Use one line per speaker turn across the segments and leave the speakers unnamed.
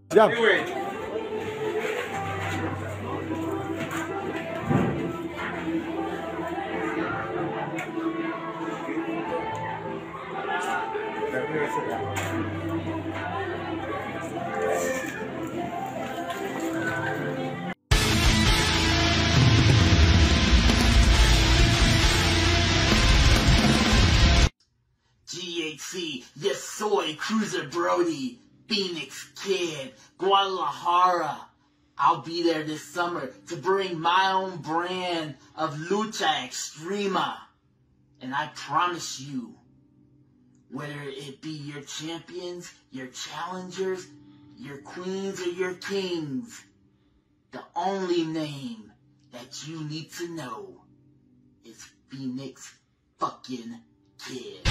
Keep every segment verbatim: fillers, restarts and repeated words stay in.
Ya.
G H C, yes soy, Cruiser Brody, Phoenix Kid, Guadalajara. I'll be there this summer to bring my own brand of Lucha Extrema. And I promise you, whether it be your champions, your challengers, your queens, or your kings, the only name that you need to know is Phoenix fucking Kid.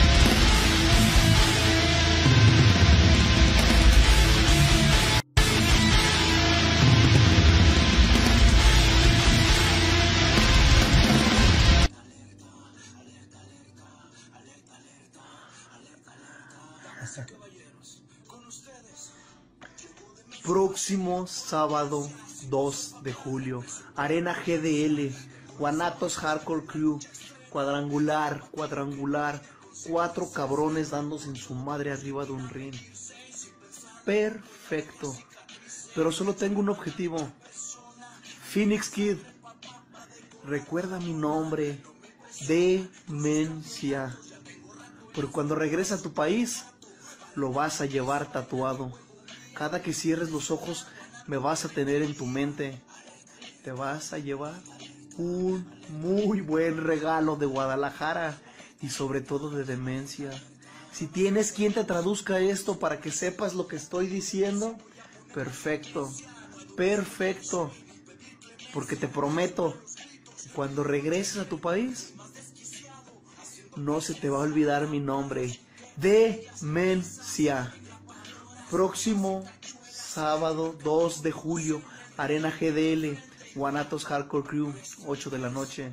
Próximo sábado dos de julio, Arena G D L, Guanatos Hardcore Crew, cuadrangular, cuadrangular, cuatro cabrones dándose en su madre arriba de un ring. Perfecto, pero solo tengo un objetivo. Phoenix Kid, recuerda mi nombre, Demencia, porque cuando regrese a tu país, lo vas a llevar tatuado. Cada que cierres los ojos, me vas a tener en tu mente. Te vas a llevar un muy buen regalo de Guadalajara y sobre todo de Demencia. Si tienes quien te traduzca esto para que sepas lo que estoy diciendo, perfecto, perfecto. Porque te prometo, cuando regreses a tu país, no se te va a olvidar mi nombre, Demencia. Próximo sábado dos de julio, Arena G D L, Guanatos Hardcore Crew, ocho de la noche.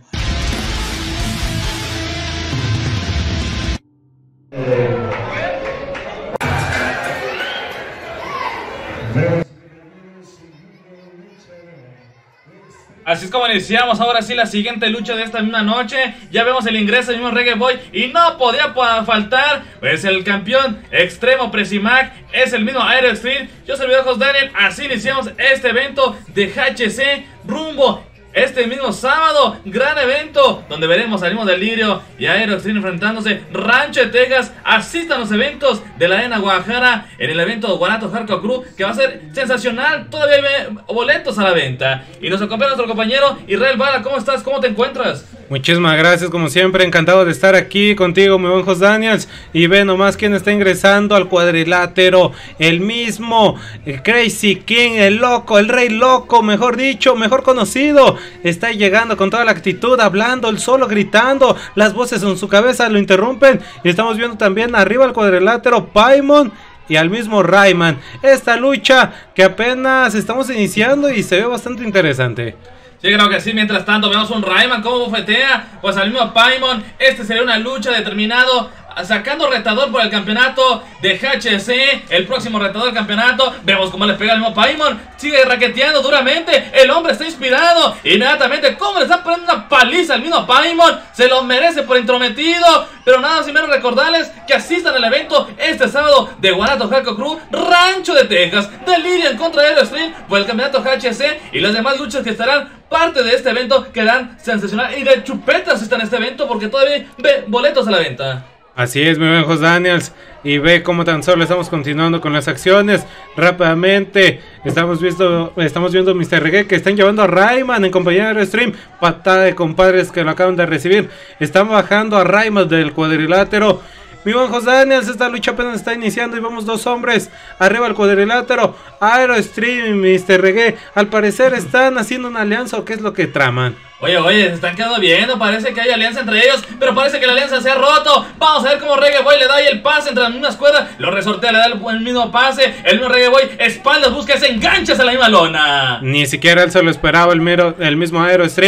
Así es como iniciamos ahora sí la siguiente lucha de esta misma noche. Ya vemos el ingreso del mismo Reggae Boy y no podía faltar pues el campeón extremo Presimac, es el mismo Aero Extreme. Yo soy el video host Daniel, así iniciamos este evento de H C rumbo este mismo sábado, gran evento donde veremos al mismo Delirio y Aero Extreme enfrentándose. Rancho de Texas, asistan los eventos de la Arena Guadalajara en el evento Guanatos Hardcore Crew, que va a ser sensacional. Todavía hay boletos a la venta y nos acompaña nuestro compañero Israel Bala. ¿Cómo estás? ¿Cómo te encuentras?
Muchísimas gracias, como siempre, encantado de estar aquí contigo, mi buen host Daniels. Y ve nomás quién está ingresando al cuadrilátero, el mismo el Crazy King, el loco, el rey loco, mejor dicho, mejor conocido. Está llegando con toda la actitud, hablando, el solo gritando, las voces en su cabeza lo interrumpen. Y estamos viendo también arriba al cuadrilátero Paimon y al mismo Rayman. Esta lucha que apenas estamos iniciando y se ve bastante interesante.
Sí, creo que sí. Mientras tanto vemos un Rayman como bofetea pues al mismo Paimon. Este sería una lucha determinado, sacando retador por el campeonato de H C, el próximo retador del campeonato. Vemos cómo le pega al mismo Paimon, sigue raqueteando duramente, el hombre está inspirado. Inmediatamente cómo le está poniendo una paliza al mismo Paimon, se lo merece por intrometido. Pero nada sin menos recordarles que asistan al evento este sábado de Guanatos Hardcore Crew, Rancho de Texas, Delirio en contra de Aero Extreme por el campeonato H C y las demás luchas que estarán parte de este evento quedan sensacional. Y de chupetas están en este evento porque todavía ve boletos a la venta.
Así es, mi buen host Daniels, y ve cómo tan solo estamos continuando con las acciones. Rápidamente estamos viendo, estamos viendo mister Reggae que están llevando a Rayman en compañía de Aero Extreme. Patada de compadres que lo acaban de recibir. Están bajando a Rayman del cuadrilátero. Mi buen host Daniels, esta lucha apenas está iniciando y vemos dos hombres arriba del cuadrilátero. Aero Extreme y mister Reggae al parecer están haciendo una alianza, o qué es lo que traman.
Oye, oye, se están quedando viendo, parece que hay alianza entre ellos, pero parece que la alianza se ha roto. Vamos a ver cómo Reggae Boy le da ahí el pase entre las mismas cuerdas, lo resortea, le da el, el mismo pase, el mismo Reggae Boy, espaldas, busca ese enganches a la misma lona.
Ni siquiera él se lo esperaba, el, mero, el mismo Aero Extreme.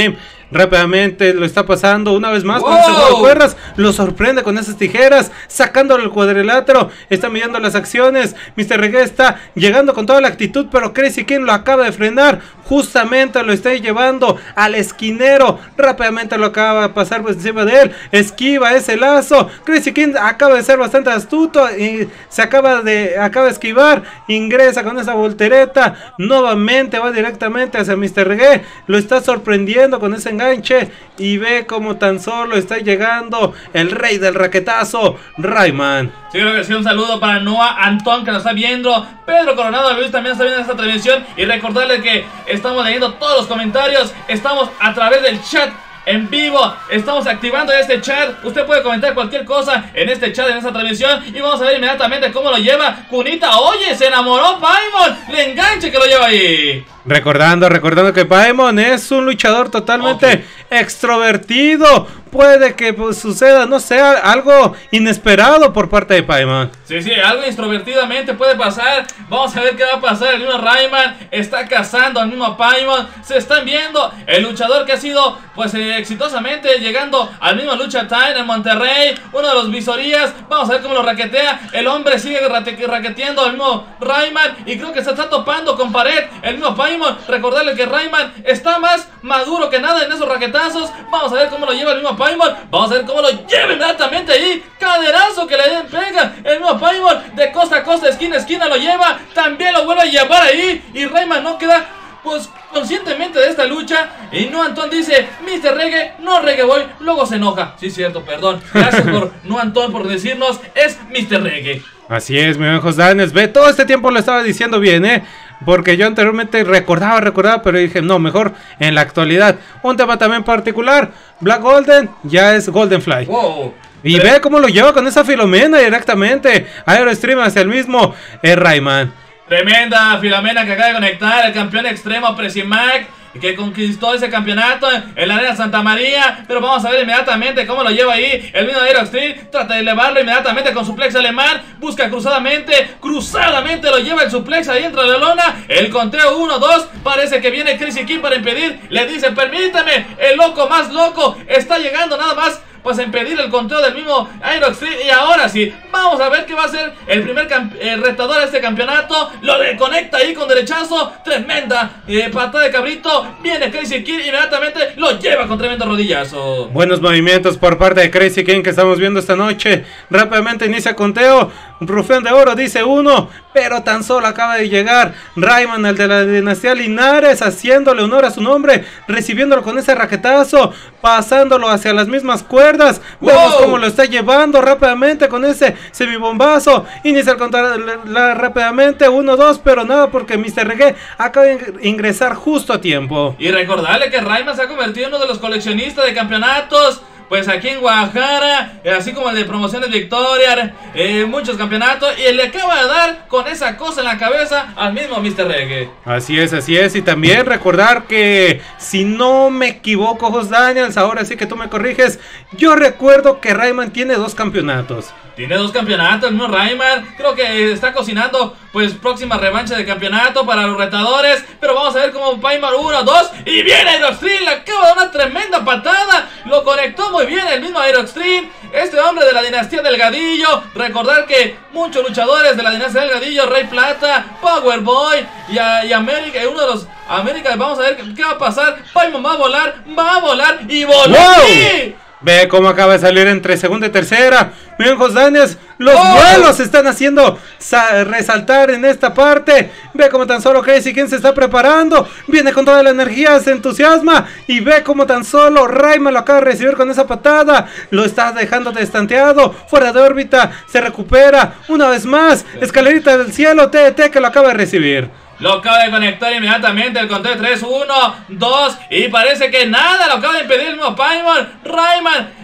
rápidamente lo está pasando una vez más
¡Wow!
con ese juego de cuerdas, lo sorprende con esas tijeras, sacándole el cuadrilátero, está midiendo las acciones, mister Reggae está llegando con toda la actitud, pero Crazy King lo acaba de frenar, justamente lo está llevando al esquinero, rápidamente lo acaba de pasar por encima de él, esquiva ese lazo, Crazy King acaba de ser bastante astuto y se acaba de, acaba de esquivar, ingresa con esa voltereta, nuevamente va directamente hacia mister Reggae, lo está sorprendiendo con ese enganche y ve como tan solo está llegando el rey del raquetazo, Rayman.
Sí, creo que sí, un saludo para Noah Antón que nos está viendo, Pedro Coronado Luis también está viendo esta transmisión y recordarles que estamos leyendo todos los comentarios, estamos a través del chat en vivo, estamos activando este chat, usted puede comentar cualquier cosa en este chat, en esta transmisión y vamos a ver inmediatamente cómo lo lleva Kunita. Oye, se enamoró Paimon, le enganche que lo lleva ahí.
Recordando, recordando que Paimon es un luchador totalmente okay. extrovertido. Puede que pues, suceda, no sé, algo inesperado por parte de Paimon.
Sí, sí, algo extrovertidamente puede pasar. Vamos a ver qué va a pasar. El mismo Rayman está cazando al mismo Paimon. Se están viendo el luchador que ha sido pues eh, exitosamente llegando al mismo Lucha Time en Monterrey. Uno de los visorías. Vamos a ver cómo lo raquetea. El hombre sigue raqueteando al mismo Rayman y creo que se está topando con pared. El mismo Paimon. Recordarle que Rayman está más maduro que nada en esos raquetazos. Vamos a ver cómo lo lleva el mismo Paimon. Vamos a ver cómo lo lleva inmediatamente ahí. Caderazo que le pega el mismo Paimon. De costa a costa, esquina a esquina lo lleva. También lo vuelve a llevar ahí. Y Rayman no queda pues conscientemente de esta lucha. Y no Antón dice, mister Reggae, no Reggae Boy. Luego se enoja. Sí, cierto, perdón. Gracias por no Antón por decirnos, es mister Reggae.
Así es, mi buen Jos Daniels. Ve, todo este tiempo lo estaba diciendo bien, eh. Porque yo anteriormente recordaba, recordaba, pero dije, no, mejor en la actualidad. Un tema también particular, Black Golden ya es Golden Fly.
Wow.
Y ve cómo lo lleva con esa Filomena directamente. Aerostream hacia el mismo eh, Rayman.
Tremenda Filomena que acaba de conectar el campeón extremo Presimac, que conquistó ese campeonato en la Arena Santa María. Pero vamos a ver inmediatamente cómo lo lleva ahí el mismo Aeroxtreme. Trata de elevarlo inmediatamente con suplex alemán. Busca cruzadamente, cruzadamente lo lleva el suplex ahí entre la lona. El conteo uno, dos, parece que viene Crazy King para impedir. Le dice, permítame, el loco más loco está llegando nada más pues a impedir el conteo del mismo Aeroxtreme. Y ahora sí, vamos a ver qué va a ser el primer el retador a este campeonato. Lo conecta ahí con derechazo. Tremenda eh, patada de cabrito. Viene Crazy King inmediatamente lo lleva con tremendo rodillazo.
Buenos movimientos por parte de Crazy King que estamos viendo esta noche. Rápidamente inicia conteo. Rufián de Oro dice uno, pero tan solo acaba de llegar Rayman, el de la dinastía Linares, haciéndole honor a su nombre, recibiéndolo con ese raquetazo, pasándolo hacia las mismas cuerdas. Wow. Vemos cómo lo está llevando rápidamente con ese semibombazo. Inicia el conteo rápidamente, uno, dos, pero nada porque mister Reggae acaba de ingresar justo a tiempo.
Y recordarle que Rayman se ha convertido en uno de los coleccionistas de campeonatos pues aquí en Guadalajara, eh, así como el de Promociones Victoria, eh, muchos campeonatos, y le acaba de dar con esa cosa en la cabeza al mismo mister Reggae.
Así es, así es, y también recordar que, si no me equivoco, Jos Daniels, ahora sí que tú me corriges, yo recuerdo que Rayman tiene dos campeonatos.
Tiene dos campeonatos, el mismo Rayman. Creo que está cocinando pues próxima revancha de campeonato para los retadores. Pero vamos a ver cómo Paimon uno, dos. Y viene Aeroxtreme, le acaba de dar una tremenda patada. Lo conectó muy bien el mismo Aeroxtreme. Este hombre de la dinastía Delgadillo. Recordar que muchos luchadores de la dinastía Delgadillo, Rey Plata, Power Boy y, a, y América, uno de los América. Vamos a ver qué va a pasar. Paimon va a volar, va a volar y voló.
¡Wow! Ve cómo acaba de salir entre segunda y tercera. Miren, Jos Daniels, los oh. vuelos se están haciendo resaltar en esta parte. Ve cómo tan solo Crazy King se está preparando. Viene con toda la energía, se entusiasma. Y ve cómo tan solo Rayman lo acaba de recibir con esa patada. Lo está dejando destanteado, fuera de órbita. Se recupera una vez más. Escalerita del cielo, T T que lo acaba de recibir.
Lo acaba de conectar inmediatamente el conteo de tres, uno, dos. Y parece que nada lo acaba de impedir el mismo Paimon. Rayman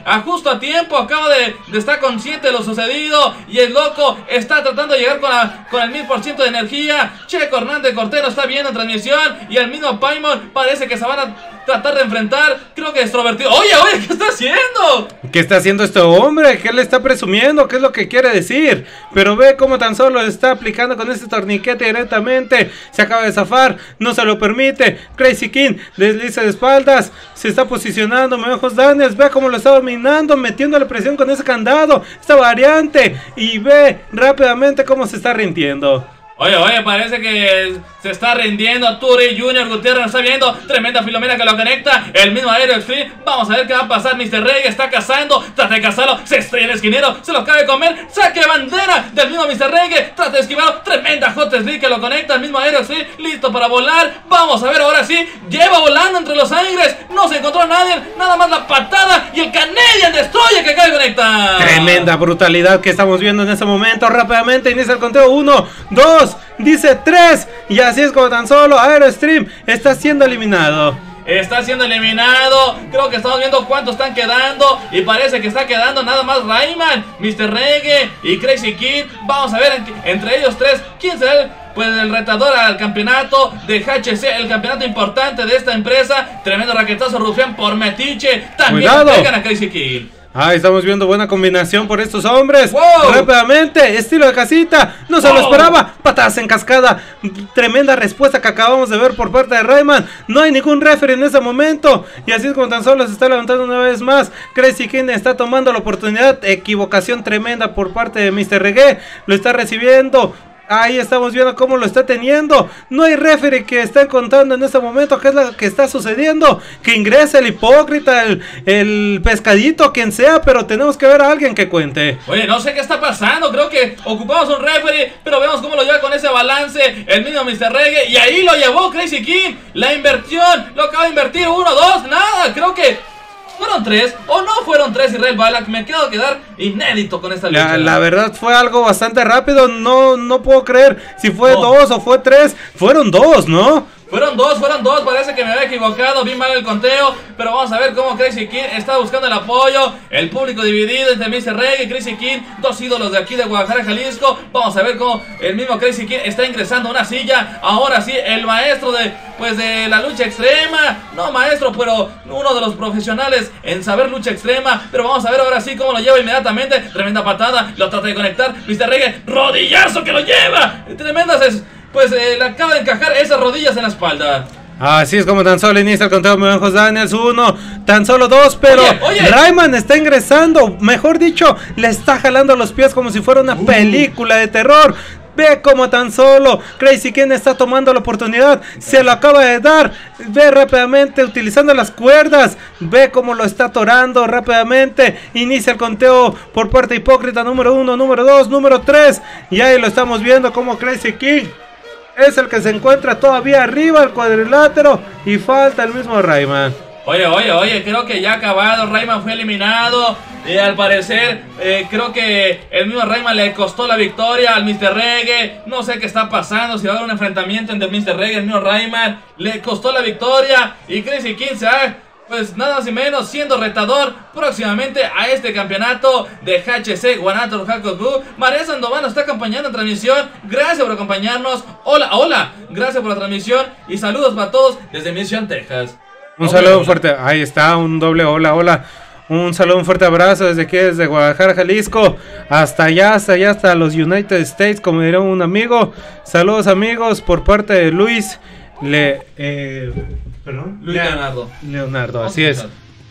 a justo a tiempo, acaba de, de estar consciente de lo sucedido y el loco está tratando de llegar con, la, con el mil por ciento de energía. Checo Hernández Cortés lo está viendo en transmisión y el mismo Paimon parece que se van a tratar de enfrentar. Creo que extrovertido. Oye, oye, ¿qué está haciendo?
¿Qué está haciendo este hombre? ¿Qué le está presumiendo? ¿Qué es lo que quiere decir? Pero ve cómo tan solo le está aplicando con este torniquete directamente. Se acaba de zafar, no se lo permite. Crazy King desliza de espaldas, se está posicionando. Mejos Daniels, ve cómo lo está dominando, metiéndole presión con ese candado, esta variante. Y ve rápidamente cómo se está rindiendo.
Oye, oye, parece que se está rindiendo. Turi Junior Gutiérrez lo está viendo. Tremenda Filomena que lo conecta. El mismo Aéreo Extreme. Vamos a ver qué va a pasar. mister Reggae está cazando. Trata de cazarlo. Se estrella el esquinero. Se lo acaba de comer. Saque de bandera del mismo mister Reggae. Trata de esquivarlo. Tremenda Hot Slick que lo conecta. El mismo Aéreo Extreme. Listo para volar. Vamos a ver ahora sí. Lleva volando entre los aires. No se encontró a nadie. Nada más la patada. Y el Canadian Destroyer que acaba de conectar.
Tremenda brutalidad que estamos viendo en este momento. Rápidamente inicia el conteo. uno, dos. Dice tres. Y así es como tan solo Aerostream está siendo eliminado.
Está siendo eliminado. Creo que estamos viendo cuántos están quedando. Y parece que está quedando nada más Rayman, mister Reggae y Crazy Kid. Vamos a ver entre ellos tres quién será el, pues, el retador al campeonato de H C, el campeonato importante de esta empresa. Tremendo raquetazo rufián por Metiche. También pegan a Crazy Kid.
Ah, estamos viendo buena combinación por estos hombres.
Wow.
Rápidamente, estilo de casita. No se wow. lo esperaba. Patadas en cascada. Tremenda respuesta que acabamos de ver por parte de Rayman. No hay ningún referee en ese momento. Y así es como tan solo se está levantando una vez más. Crazy King está tomando la oportunidad. Equivocación tremenda por parte de mister Reggae. Lo está recibiendo. Ahí estamos viendo cómo lo está teniendo. No hay referee que está contando en este momento qué es lo que está sucediendo. Que ingrese el hipócrita, el, el pescadito, quien sea, pero tenemos que ver a alguien que cuente.
Oye, no sé qué está pasando. Creo que ocupamos un referee, pero vemos cómo lo lleva con ese balance el mismo mister Reggae. Y ahí lo llevó Crazy King. La inversión, lo acaba de invertir. Uno, dos, nada. Creo que fueron tres, o no fueron tres. Israel Balak, me quedo quedar inédito con esta lucha.
La, la verdad fue algo bastante rápido. No, no puedo creer si fue no. dos o fue tres. Fueron dos, ¿no?
Fueron dos, fueron dos, parece que me había equivocado, vi mal el conteo. Pero vamos a ver cómo Crazy King está buscando el apoyo. El público dividido entre mister Reggae y Crazy King, dos ídolos de aquí de Guadalajara, Jalisco. Vamos a ver cómo el mismo Crazy King está ingresando a una silla. Ahora sí, el maestro de, pues de la lucha extrema. No maestro, pero uno de los profesionales en saber lucha extrema. Pero vamos a ver ahora sí cómo lo lleva inmediatamente. Tremenda patada, lo trata de conectar mister Reggae, rodillazo que lo lleva. Tremendas es... Pues eh, le acaba de encajar esas rodillas en la espalda.
Así es como tan solo inicia el conteo, mi buen Jos Daniels. Uno, tan solo dos, pero oye, oye. Rayman está ingresando. Mejor dicho, le está jalando los pies como si fuera una uh. película de terror. Ve como tan solo Crazy King está tomando la oportunidad. Se lo acaba de dar. Ve rápidamente utilizando las cuerdas. Ve cómo lo está atorando rápidamente. Inicia el conteo por parte de Hipócrita. Número uno, número dos, número tres. Y ahí lo estamos viendo como Crazy King es el que se encuentra todavía arriba del cuadrilátero. Y falta el mismo Rayman.
Oye, oye, oye, creo que ya ha acabado. Rayman fue eliminado. Y al parecer, eh, creo que el mismo Rayman le costó la victoria al mister Reggae. No sé qué está pasando, si va a haber un enfrentamiento entre mister Reggae y el mismo Rayman. Le costó la victoria. Y Crazy King se ha, pues nada más y menos, siendo retador próximamente a este campeonato de H C Guanajuato Hakoku. María Sandoval nos está acompañando en transmisión. Gracias por acompañarnos. Hola, hola. Gracias por la transmisión. Y saludos para todos desde Mission, Texas.
Un okay, saludo hola. fuerte, ahí está, un doble hola, hola. Un saludo, un fuerte abrazo desde aquí, desde Guadalajara, Jalisco, hasta allá, hasta allá, hasta los United States, como diría un amigo. Saludos amigos por parte de Luis Le... Eh, ¿Perdón?
Luis Leonardo.
Leonardo, así es.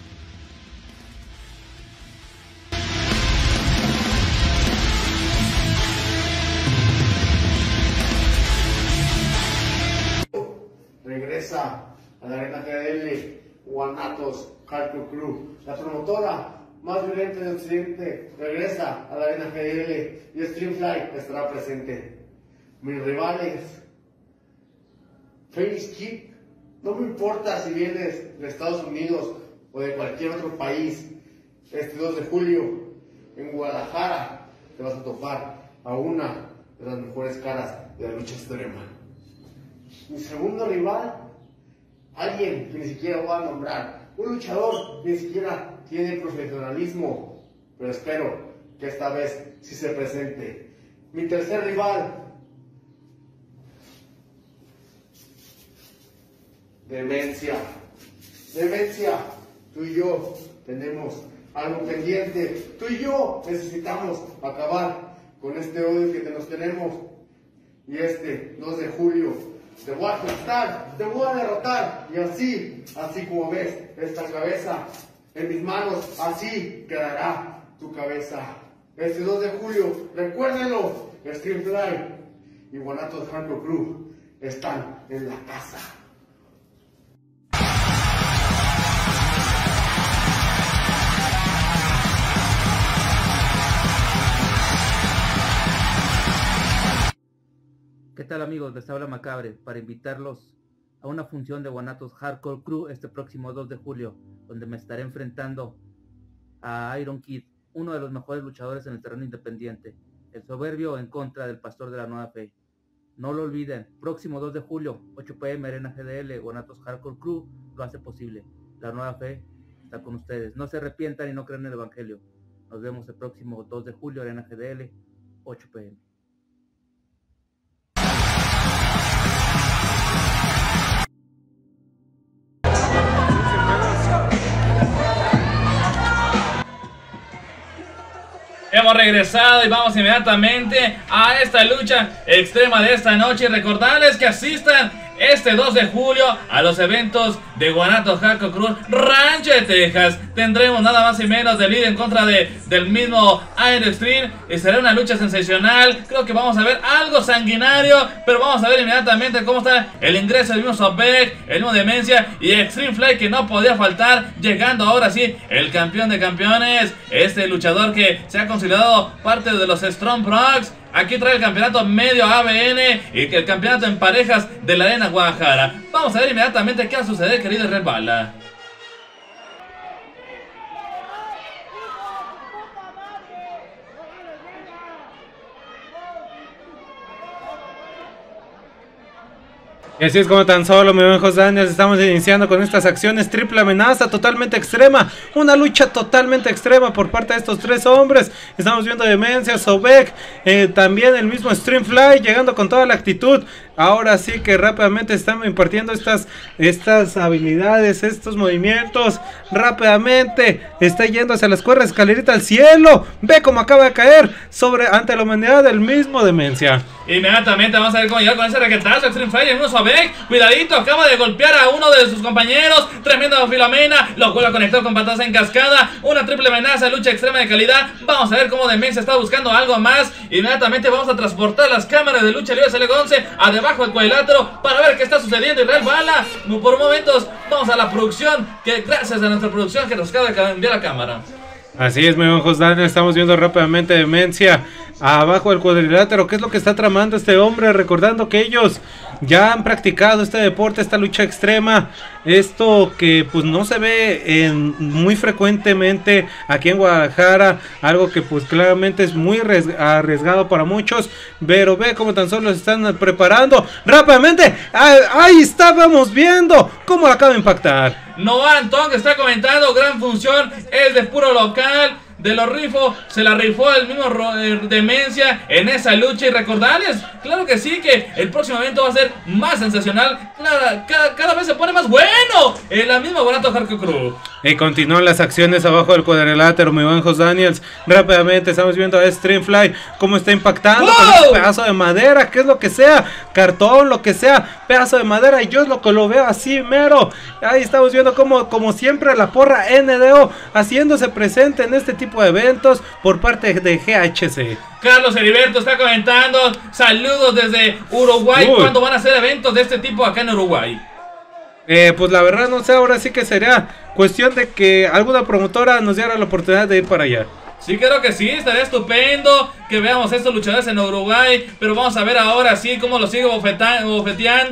Regresa a la Arena G D L, Guanatos, Hardcore Crew, la promotora más violenta de Occidente, regresa a la Arena G D L y Streamfly estará presente. Mis rivales, Face Kid, no me importa si vienes de Estados Unidos o de cualquier otro país, este dos de julio en Guadalajara te vas a topar a una de las mejores caras de la lucha extrema. Mi segundo rival, alguien que ni siquiera voy a nombrar, un luchador que ni siquiera
tiene profesionalismo, pero espero que esta vez sí se presente. Mi tercer rival, Demencia. Demencia, tú y yo tenemos algo pendiente. Tú y yo necesitamos acabar con este odio que nos tenemos. Y este dos de julio te voy a conquistar, te voy a derrotar. Y así, así como ves esta cabeza en mis manos, así quedará tu cabeza. Este dos de julio, recuérdenlo, Extreme y Guanatos Hardcore Crew están en la casa.
¿Qué tal, amigos? Les habla Macabre para invitarlos a una función de Guanatos Hardcore Crew este próximo dos de julio, donde me estaré enfrentando a Iron Kid, uno de los mejores luchadores en el terreno independiente, el soberbio en contra del pastor de la nueva fe. No lo olviden, próximo dos de julio, ocho p m, Arena G D L, Guanatos Hardcore Crew lo hace posible. La nueva fe está con ustedes. No se arrepientan y no crean en el evangelio. Nos vemos el próximo dos de julio, Arena G D L, ocho p m
Hemos regresado y vamos inmediatamente a esta lucha extrema de esta noche. Y recordarles que asistan este dos de julio a los eventos de Guanatos Hardcore Crew Rancho de Texas. Tendremos nada más y menos de líder en contra de, del mismo Iron Extreme. Y será una lucha sensacional. Creo que vamos a ver algo sanguinario, pero vamos a ver inmediatamente cómo está el ingreso del mismo Sobek, el mismo Demencia y Extreme Fly, que no podía faltar, llegando ahora sí el campeón de campeones, este luchador que se ha considerado parte de los Strong Procs. Aquí trae el campeonato medio A B N y que el campeonato en parejas de la Arena Guadalajara. Vamos a ver inmediatamente qué va a suceder, querido Red Bala.
Y así es como tan solo, mi buen José Daniels, estamos iniciando con estas acciones. Triple amenaza totalmente extrema. Una lucha totalmente extrema por parte de estos tres hombres. Estamos viendo Demencia, Sobek, eh, también el mismo Extreme Fly llegando con toda la actitud. Ahora sí que rápidamente están impartiendo estas, estas habilidades, estos movimientos. Rápidamente está yendo hacia las cuerdas, escalerita al cielo. Ve cómo acaba de caer sobre ante la humanidad del mismo Demencia.
Inmediatamente vamos a ver cómo llegar con ese raquetazo. Extreme Fly en uno Sobek. Cuidadito, acaba de golpear a uno de sus compañeros. Tremenda Filomena. Lo vuelve a conectar con patadas en cascada. Una triple amenaza, lucha extrema de calidad. Vamos a ver cómo Demencia está buscando algo más. Inmediatamente vamos a transportar las cámaras de lucha libre S L once a debajo del cuadrilátero para ver qué está sucediendo. Y Real Bala, por momentos vamos a la producción, que gracias a nuestra producción que nos acaba de cambiar la cámara.
Así es, mi buen José Daniel, estamos viendo rápidamente Demencia abajo del cuadrilátero. ¿Qué es lo que está tramando este hombre? Recordando que ellos ya han practicado este deporte, esta lucha extrema. Esto que pues no se ve en, muy frecuentemente aquí en Guadalajara. Algo que pues claramente es muy arriesgado para muchos. Pero ve cómo tan solo se están preparando rápidamente. Ahí, ahí estábamos viendo cómo la acaba de impactar.
Noah Antón, que está comentando, gran función, es de puro local. De los rifos, se la rifó el mismo eh, Demencia en esa lucha. Y recordarles, claro que sí, que el próximo evento va a ser más sensacional. Claro, cada, cada vez se pone más bueno en la misma Guanatos Hardcore Crew.
Y continúan las acciones abajo del cuadrilátero, mi buen José Daniels. Rápidamente estamos viendo a Extreme Fly cómo está impactando. ¡Wow! Con este pedazo de madera, que es lo que sea, cartón, lo que sea, pedazo de madera. Y yo es lo que lo veo así, mero. Ahí estamos viendo como, como siempre la porra N D O haciéndose presente en este tipo de eventos por parte de G H C.
Carlos Heriberto está comentando, saludos desde Uruguay. Uy. ¿Cuándo van a hacer eventos de este tipo acá en Uruguay?
Eh, pues la verdad no sé, ahora sí que sería cuestión de que alguna promotora nos diera la oportunidad de ir para allá.
Sí, creo que sí, estaría estupendo que veamos estos luchadores en Uruguay. Pero vamos a ver ahora sí cómo lo sigue bofeteando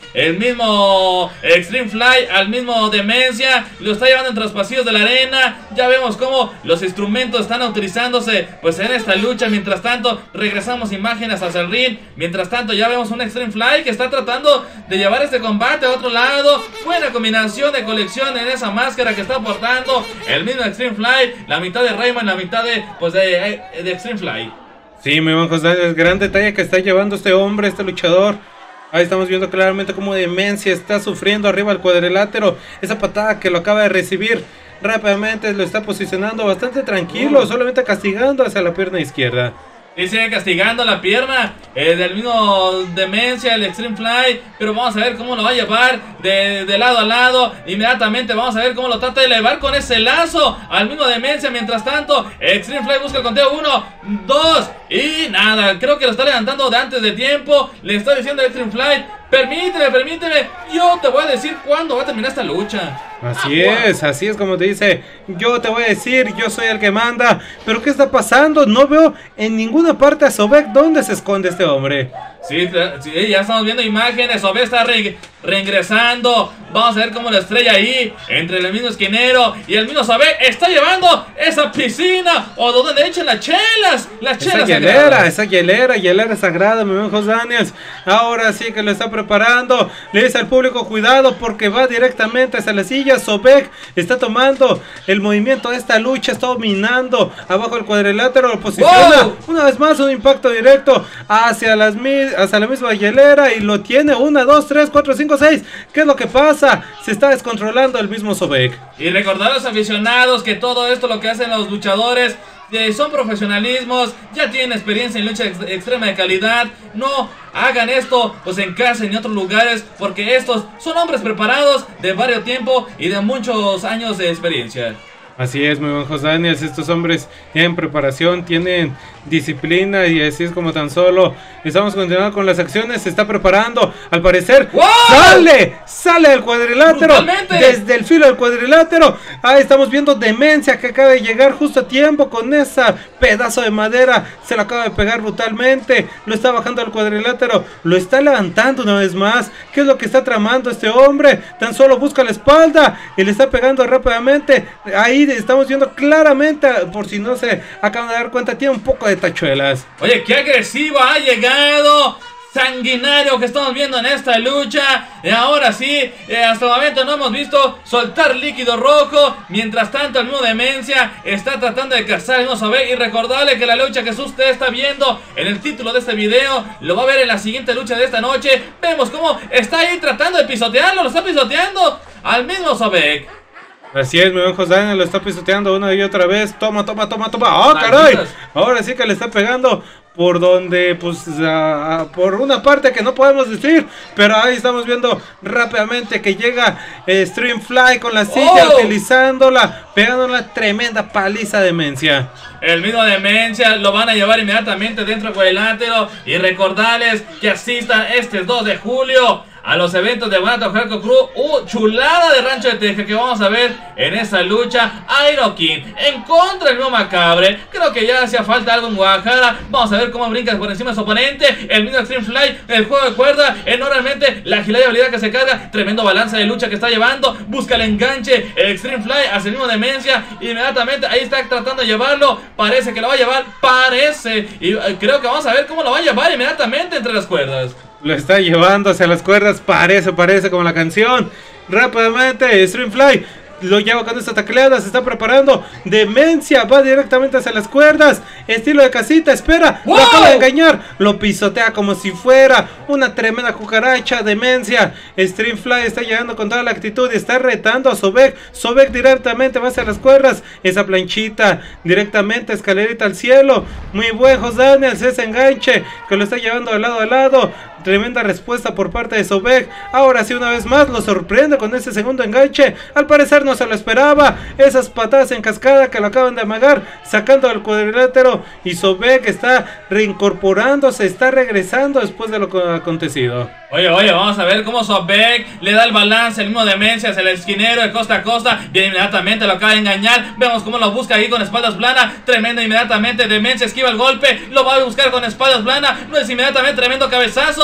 el mismo Extreme Fly al mismo Demencia, lo está llevando entre los pasillos de la arena. Ya vemos cómo los instrumentos están utilizándose pues en esta lucha. Mientras tanto regresamos imágenes hacia el ring. Mientras tanto ya vemos un Extreme Fly que está tratando de llevar este combate a otro lado. Buena combinación de colección en esa máscara que está portando el mismo Extreme Fly, la mitad de Rayman, la mitad de pues de, de Extreme Fly.
Sí, mi buen José, el gran detalle que está llevando este hombre, este luchador. Ahí estamos viendo claramente cómo Demencia está sufriendo arriba al cuadrilátero. Esa patada que lo acaba de recibir rápidamente lo está posicionando bastante tranquilo, solamente castigando hacia la pierna izquierda.
Y sigue castigando la pierna eh, del mismo Demencia, el Extreme Fly. Pero vamos a ver cómo lo va a llevar de, de lado a lado. Inmediatamente vamos a ver cómo lo trata de elevar con ese lazo al mismo Demencia. Mientras tanto, Extreme Fly busca el conteo. Uno, dos y nada. Creo que lo está levantando de antes de tiempo. Le está diciendo a Extreme Fly: permíteme, permíteme, yo te voy a decir cuándo va a terminar esta lucha.
Así
ah,
es, así es como te dice. Yo te voy a decir, yo soy el que manda. Pero ¿qué está pasando? No veo en ninguna parte a Sobek. ¿Dónde se esconde este hombre?
Sí, sí, ya estamos viendo imágenes. Sobek está re reingresando. Vamos a ver cómo la estrella ahí entre el mismo esquinero y el mismo Sobek está llevando esa piscina o donde echan las chelas. Las chelas
esa hielera, esa hielera, hielera sagrada, mi buen José Daniels. Ahora sí que lo está preparando. Le dice al público: cuidado, porque va directamente hacia la silla. Sobek está tomando el movimiento de esta lucha, está dominando abajo el cuadrilátero, lo posiciona. ¡Wow! Una vez más un impacto directo hacia, las, hacia la misma hielera y lo tiene. Una, dos, tres, cuatro, cinco, seis. ¿Qué es lo que pasa? Se está descontrolando el mismo Sobek.
Y recordar a los aficionados que todo esto lo que hacen los luchadores Eh, son profesionalismos, ya tienen experiencia en lucha ex extrema de calidad. No hagan esto pues en casa ni en otros lugares, porque estos son hombres preparados de varios tiempo y de muchos años de experiencia.
Así es, muy buen José Daniels. Estos hombres tienen preparación, tienen disciplina, y así es como tan solo estamos continuando con las acciones. Se está preparando, al parecer. ¡Wow! ¡Sale! ¡Sale del cuadrilátero! ¡Brutalmente! Desde el filo del cuadrilátero. Ahí estamos viendo Demencia, que acaba de llegar justo a tiempo con ese pedazo de madera. Se lo acaba de pegar brutalmente. Lo está bajando al cuadrilátero. Lo está levantando una vez más. ¿Qué es lo que está tramando este hombre? Tan solo busca la espalda y le está pegando rápidamente. Ahí estamos viendo claramente, por si no se acaban de dar cuenta, tiene un poco de tachuelas.
Oye, qué agresivo ha llegado, sanguinario que estamos viendo en esta lucha. Y ahora sí, eh, hasta el momento no hemos visto soltar líquido rojo. Mientras tanto, el mismo Demencia está tratando de cazar, no sabe. Y recordarle que la lucha que usted está viendo en el título de este video lo va a ver en la siguiente lucha de esta noche. Vemos cómo está ahí tratando de pisotearlo, lo está pisoteando al mismo Sobek.
Así es, mi buen José Daniel, lo está pisoteando una y otra vez. Toma, toma, toma, toma. ¡Oh, caray! Ahora sí que le está pegando por donde, pues, uh, por una parte que no podemos decir. Pero ahí estamos viendo rápidamente que llega eh, Extreme Fly con la silla, oh, utilizándola, pegando una tremenda paliza a Demencia.
El mismo Demencia lo van a llevar inmediatamente dentro del cuadrilátero. Y recordarles que asistan este dos de julio a los eventos de Guanato Hardcore Crew. Uh, chulada de Rancho de Texas que vamos a ver en esta lucha. Iron King en contra del mismo Macabre. Creo que ya hacía falta algo en Guadalajara. Vamos a ver cómo brinca por encima de su oponente. El mismo Extreme Fly, el juego de cuerda, enormemente la agilidad y habilidad que se carga. Tremendo balance de lucha que está llevando. Busca el enganche, el Extreme Fly hacia el mismo Demencia. Inmediatamente ahí está tratando de llevarlo. Parece que lo va a llevar, parece. Y uh, creo que vamos a ver cómo lo va a llevar inmediatamente entre las cuerdas.
Lo está llevando hacia las cuerdas, parece, parece como la canción. Rápidamente, Extreme Fly lo lleva con esta tacleada, se está preparando. Demencia va directamente hacia las cuerdas, estilo de casita, espera, ¡wow! Lo acaba de engañar, lo pisotea como si fuera una tremenda cucaracha. Demencia, Extreme Fly está llegando con toda la actitud y está retando a Sobek. Sobek directamente va hacia las cuerdas, esa planchita, directamente escalerita al cielo. Muy buen José Daniels, ese enganche que lo está llevando de lado a lado. Tremenda respuesta por parte de Sobek. Ahora sí, una vez más lo sorprende con ese segundo enganche. Al parecer no se lo esperaba. Esas patadas en cascada que lo acaban de amagar, sacando al cuadrilátero. Y Sobek está reincorporándose, está regresando después de lo acontecido.
Oye, oye, vamos a ver cómo Sobek le da el balance, el mismo Demencia hacia el esquinero de costa a costa. Y inmediatamente lo acaba de engañar. Vemos cómo lo busca ahí con espaldas planas. Tremendo inmediatamente. Demencia esquiva el golpe. Lo va a buscar con espaldas planas. No es inmediatamente tremendo cabezazo.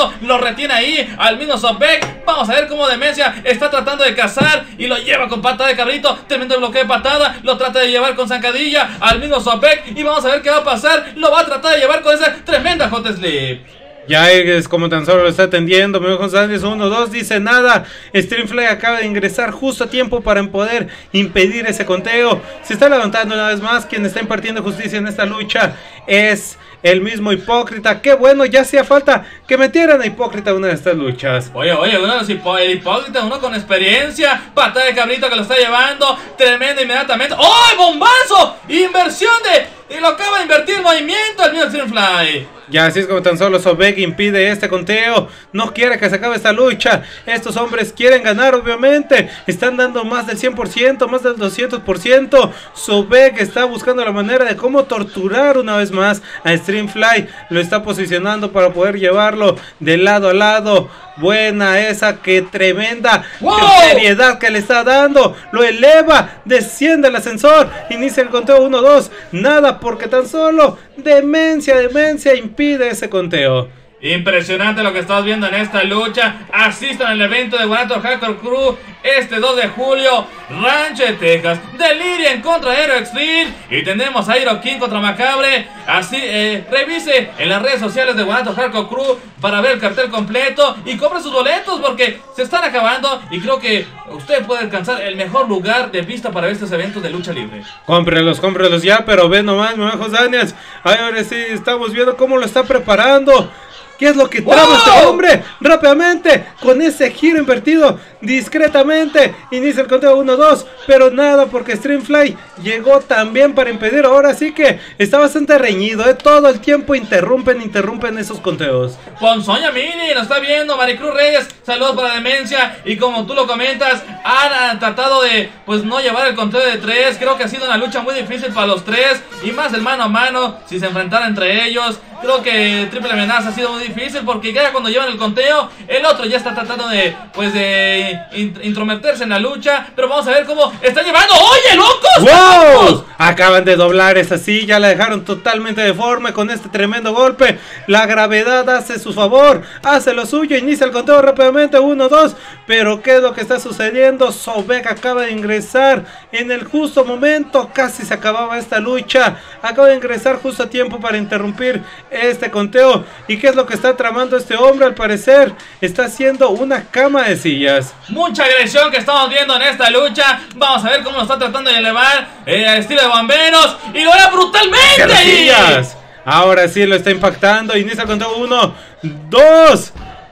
embargo lo retiene ahí al mismo Sobek. Vamos a ver cómo Demencia está tratando de cazar y lo lleva con pata de cabrito. Tremendo bloqueo de patada, lo trata de llevar con zancadilla al mismo Sobek. Y vamos a ver qué va a pasar. Lo va a tratar de llevar con esa tremenda hot slip.
Ya es como tan solo lo está atendiendo. Mi ojo González, uno dos, dice nada. Streamfly acaba de ingresar justo a tiempo para poder impedir ese conteo. Se está levantando una vez más. Quien está impartiendo justicia en esta lucha es el mismo Hipócrita. Qué bueno, ya hacía falta que metieran a Hipócrita en una de estas luchas.
Oye, oye, uno de los hipo el Hipócrita, uno con experiencia. Patada de cabrito que lo está llevando. Tremendo inmediatamente. ¡Oh, bombazo! Inversión de... Y lo acaba de invertir movimiento el mismo Streamfly.
Ya así es como tan solo Sobek impide este conteo. No quiere que se acabe esta lucha. Estos hombres quieren ganar, obviamente. Están dando más del cien por ciento, más del doscientos por ciento. Sobek está buscando la manera de cómo torturar una vez más a Streamfly. Lo está posicionando para poder llevarlo de lado a lado. Buena esa, que tremenda
¡wow!
seriedad que le está dando. Lo eleva, desciende el ascensor. Inicia el conteo uno dos. Nada, porque tan solo Demencia, Demencia impide ese conteo.
Impresionante lo que estamos viendo en esta lucha. Asistan al evento de Guanatos Hardcore Crew este dos de julio, Rancho de Texas. Delirium contra Hero Extreme. Y tenemos a Hero King contra Macabre. Así, eh, revise en las redes sociales de Guanatos Hardcore Crew para ver el cartel completo y compre sus boletos porque se están acabando. Y creo que usted puede alcanzar el mejor lugar de vista para ver estos eventos de lucha libre.
Cómprelos, cómprelos ya, pero ven nomás, mi bajo Daniels. Ahora sí, estamos viendo cómo lo está preparando. ¿Qué es lo que traba ¡wow! Este hombre? Rápidamente, con ese giro invertido, discretamente, inicia el conteo uno dos, pero nada, porque Streamfly llegó también para impedir. Ahora sí que está bastante reñido, ¿eh? Todo el tiempo interrumpen, interrumpen esos conteos.
Ponzoña Mini, lo está viendo, Maricruz Reyes, saludos para Demencia. Y como tú lo comentas, han tratado de, pues, no llevar el conteo de tres. Creo que ha sido una lucha muy difícil para los tres, y más el mano a mano, si se enfrentaran entre ellos. Creo que Triple Amenaza ha sido muy difícil porque ya cuando llevan el conteo, el otro ya está tratando de, pues, de intrometerse en la lucha. Pero vamos a ver cómo está llevando. ¡Oye, locos!
¡Wow! Acaban de doblar esa silla, la dejaron totalmente deforme con este tremendo golpe. La gravedad hace su favor, hace lo suyo, inicia el conteo rápidamente, uno dos. Pero ¿qué es lo que está sucediendo? Sobek acaba de ingresar en el justo momento, casi se acababa esta lucha. Acaba de ingresar justo a tiempo para interrumpir este conteo. ¿Y qué es lo que está tramando este hombre? Al parecer está haciendo una cama de sillas.
Mucha agresión que estamos viendo en esta lucha. Vamos a ver cómo lo está tratando de elevar eh, al estilo de bomberos. Y lo hará brutalmente ahí.
Ahora sí lo está impactando. Inicia el conteo uno, dos.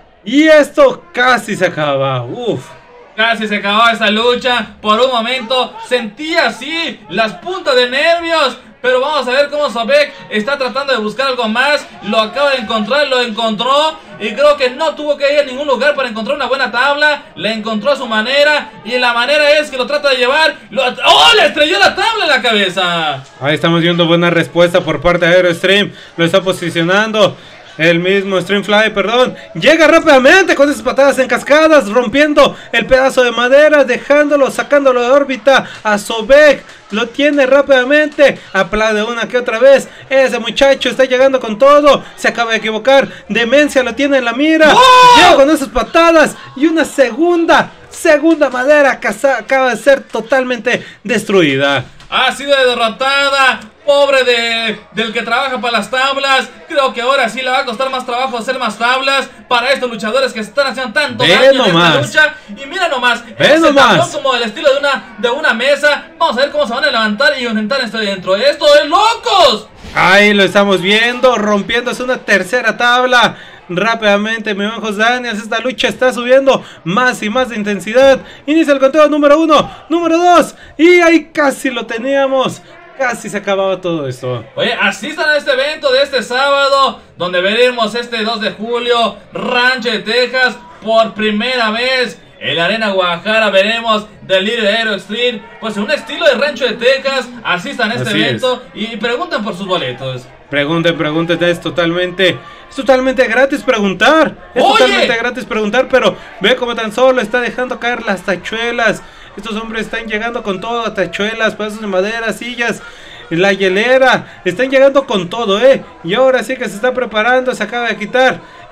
Y esto casi se acaba. Uf.
Casi se acabó esta lucha. Por un momento sentía así las puntas de nervios. Pero vamos a ver cómo Sobek está tratando de buscar algo más. Lo acaba de encontrar, lo encontró. Y creo que no tuvo que ir a ningún lugar para encontrar una buena tabla. La encontró a su manera. Y la manera es que lo trata de llevar. Lo... ¡Oh! Le estrelló la tabla en la cabeza.
Ahí estamos viendo buena respuesta por parte de Aerostream. Lo está posicionando. El mismo Streamfly, perdón, llega rápidamente con esas patadas en cascadas, rompiendo el pedazo de madera, dejándolo, sacándolo de órbita a Sobek. Lo tiene rápidamente, aplaude una que otra vez. Ese muchacho está llegando con todo, se acaba de equivocar. Demencia lo tiene en la mira. ¡Oh! Llega con esas patadas y una segunda, segunda madera que acaba de ser totalmente destruida.
Ha sido derrotada. Pobre de, del que trabaja para las tablas. Creo que ahora sí le va a costar más trabajo hacer más tablas para estos luchadores que se están haciendo tanto
Ve
daño
nomás.
en esta lucha. Y mira nomás,
Ve
ese
nomás.
tablón como del estilo de una, de una mesa. Vamos a ver cómo se van a levantar y intentar estar dentro de esto. ¡De locos!
Ahí lo estamos viendo, rompiéndose una tercera tabla. Rápidamente, mi ojos Daniels, esta lucha está subiendo más y más de intensidad. Inicia el conteo número uno, número dos. Y ahí casi lo teníamos. Casi se acababa todo esto.
Oye, asistan a este evento de este sábado, donde veremos este dos de julio, Rancho de Texas, por primera vez. En la Arena Guadalajara veremos Delirium Hero Extreme, pues en un estilo de Rancho de Texas. Asistan a este
Así
evento es. Y pregunten por sus boletos.
Pregunten, pregunten, es totalmente, es totalmente gratis preguntar. Es
Oye.
totalmente gratis preguntar, pero ve como tan solo está dejando caer las tachuelas. Estos hombres están llegando con todo, tachuelas, pedazos de madera, sillas, la hielera. Están llegando con todo, eh. Y ahora sí que se está preparando, se acaba de quitar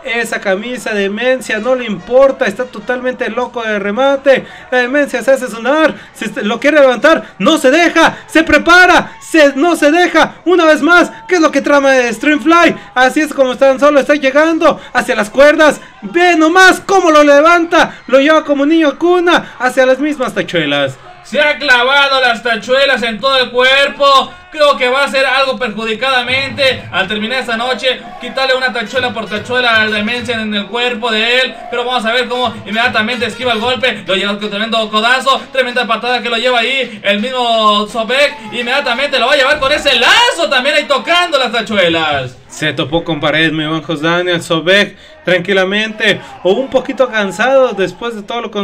esa camisa. Demencia no le importa, está totalmente loco de remate. La Demencia se hace sonar, se lo quiere levantar, no se deja, se prepara, se, no se deja, una vez más. ¿Qué es lo que trama de Extremefly? Así es como tan solo está llegando hacia las cuerdas. Ve nomás cómo lo levanta, lo lleva como niño cuna hacia las mismas tachuelas.
Se ha clavado las tachuelas en todo el cuerpo. Creo que va a ser algo perjudicadamente al terminar esta noche. Quitarle una tachuela por tachuela a la Demencia en el cuerpo de él. Pero vamos a ver cómo inmediatamente esquiva el golpe. Lo lleva con tremendo codazo. Tremenda patada que lo lleva ahí el mismo Sobek. Inmediatamente lo va a llevar con ese lazo también ahí tocando las tachuelas.
Se topó con pared, mi buen Jos Daniel. Sobek tranquilamente o un poquito cansado después de todo lo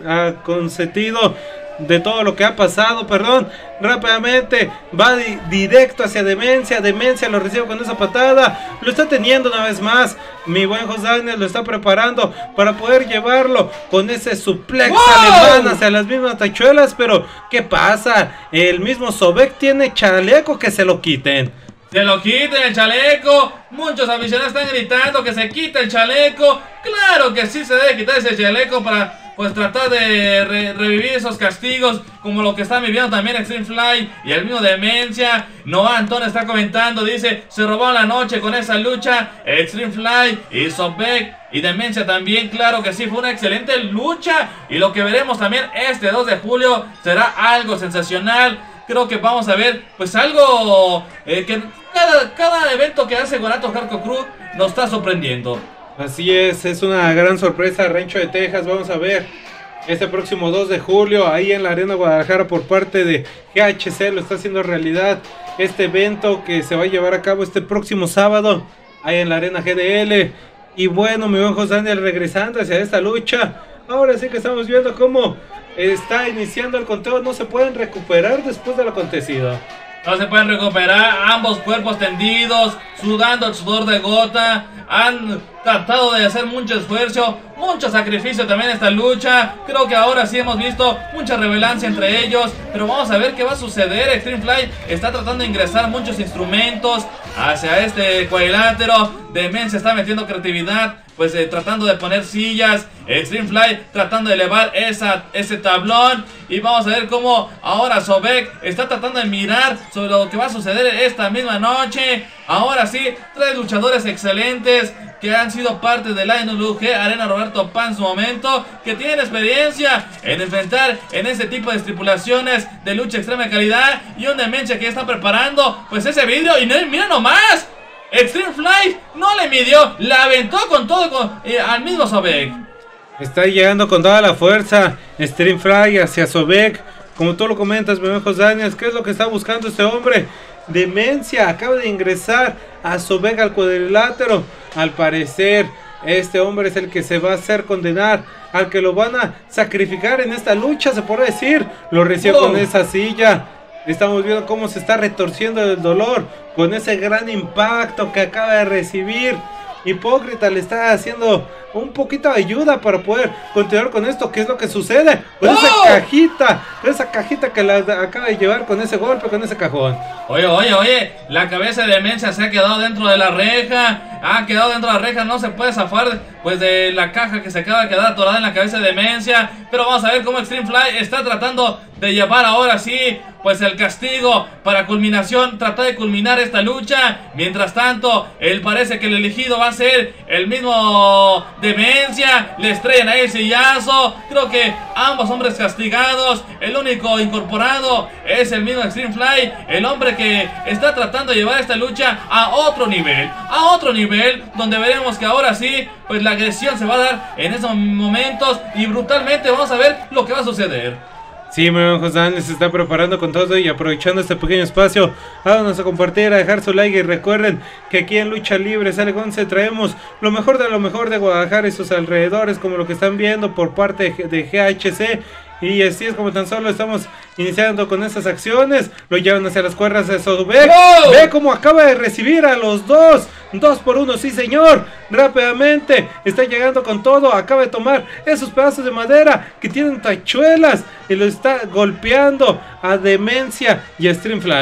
consentido, de todo lo que ha pasado, perdón, rápidamente va di directo hacia Demencia. Demencia lo recibe con esa patada, lo está teniendo una vez más. Mi buen Jos Daniel lo está preparando para poder llevarlo con ese suplex
¡wow!
alemán hacia las mismas tachuelas. Pero ¿qué pasa? El mismo Sobek tiene chaleco, que se lo quiten.
Se lo quiten el chaleco. Muchos aficionados están gritando que se quite el chaleco. Claro que sí se debe quitar ese chaleco para pues tratar de re revivir esos castigos, como lo que están viviendo también Extremefly y el mismo Demencia. Noah Antón está comentando, dice, se robaron la noche con esa lucha Extremefly y Sobek y Demencia también. Claro que sí, fue una excelente lucha, y lo que veremos también este dos de julio será algo sensacional. Creo que vamos a ver pues algo eh, que cada, cada evento que hace Guanatos Hardcore Crew nos está sorprendiendo.
Así es, es una gran sorpresa. Rancho de Texas, vamos a ver este próximo dos de julio ahí en la Arena Guadalajara por parte de G H C. Lo está haciendo realidad este evento que se va a llevar a cabo este próximo sábado ahí en la Arena G D L. Y bueno, mi buen Jos Daniel, regresando hacia esta lucha, ahora sí que estamos viendo cómo está iniciando el conteo. No se pueden recuperar después de lo acontecido.
No se pueden recuperar, ambos cuerpos tendidos, sudando el sudor de gota. Han tratado de hacer mucho esfuerzo, mucho sacrificio también en esta lucha. Creo que ahora sí hemos visto mucha revelancia entre ellos, pero vamos a ver qué va a suceder. Extremefly está tratando de ingresar muchos instrumentos hacia este cuadrilátero. Demencia está metiendo creatividad, pues eh, tratando de poner sillas. Extremefly tratando de elevar esa, ese tablón. Y vamos a ver cómo ahora Sobek está tratando de mirar sobre lo que va a suceder esta misma noche. Ahora sí, tres luchadores excelentes que han sido parte de la N W G Arena Roberto Paz en su momento, que tienen experiencia en enfrentar en este tipo de estipulaciones de lucha extrema de calidad. Y un Demencia que está preparando pues ese vidrio. Y no, mira nomás, Extremefly no le midió, la aventó con todo con, eh, al mismo Sobek.
Está llegando con toda la fuerza Extremefly hacia Sobek, como tú lo comentas, mi buen Jos Daniel. ¿Qué es lo que está buscando este hombre? Demencia acaba de ingresar a Sobek al cuadrilátero. Al parecer este hombre es el que se va a hacer condenar, al que lo van a sacrificar en esta lucha, se puede decir. Lo recibe oh. con esa silla. Estamos viendo cómo se está retorciendo del dolor con ese gran impacto que acaba de recibir. Hipócrita le está haciendo un poquito de ayuda para poder continuar con esto. ¿Qué es lo que sucede? Con ¡oh! esa cajita, esa cajita que la acaba de llevar con ese golpe, con ese cajón.
Oye, oye, oye, la cabeza de Demencia se ha quedado dentro de la reja. Ha quedado dentro de la reja, no se puede zafar pues de la caja que se acaba de quedar atorada en la cabeza de Demencia. Pero vamos a ver cómo Extremefly está tratando de llevar ahora sí pues el castigo para culminación, tratar de culminar esta lucha. Mientras tanto, él parece que el elegido va a ser el mismo Demencia. Le estrellan ahí el sillazo. Creo que ambos hombres castigados. El único incorporado es el mismo Extremefly, el hombre que está tratando de llevar esta lucha a otro nivel, a otro nivel, donde veremos que ahora sí pues la agresión se va a dar en esos momentos, y brutalmente vamos a ver lo que va a suceder.
Sí, mi buen Jos Daniel se está preparando con todo, y aprovechando este pequeño espacio, háganos a compartir, a dejar su like. Y recuerden que aquí en Lucha Libre Sale once traemos lo mejor de lo mejor de Guadalajara y sus alrededores, como lo que están viendo por parte de G H C. Y así es como tan solo estamos iniciando con estas acciones. Lo llevan hacia las cuerdas de Sobek. ¡Oh! Ve cómo acaba de recibir a los dos. Dos por uno, sí señor. Rápidamente está llegando con todo. Acaba de tomar esos pedazos de madera que tienen tachuelas y lo está golpeando a Demencia y a Extremefly.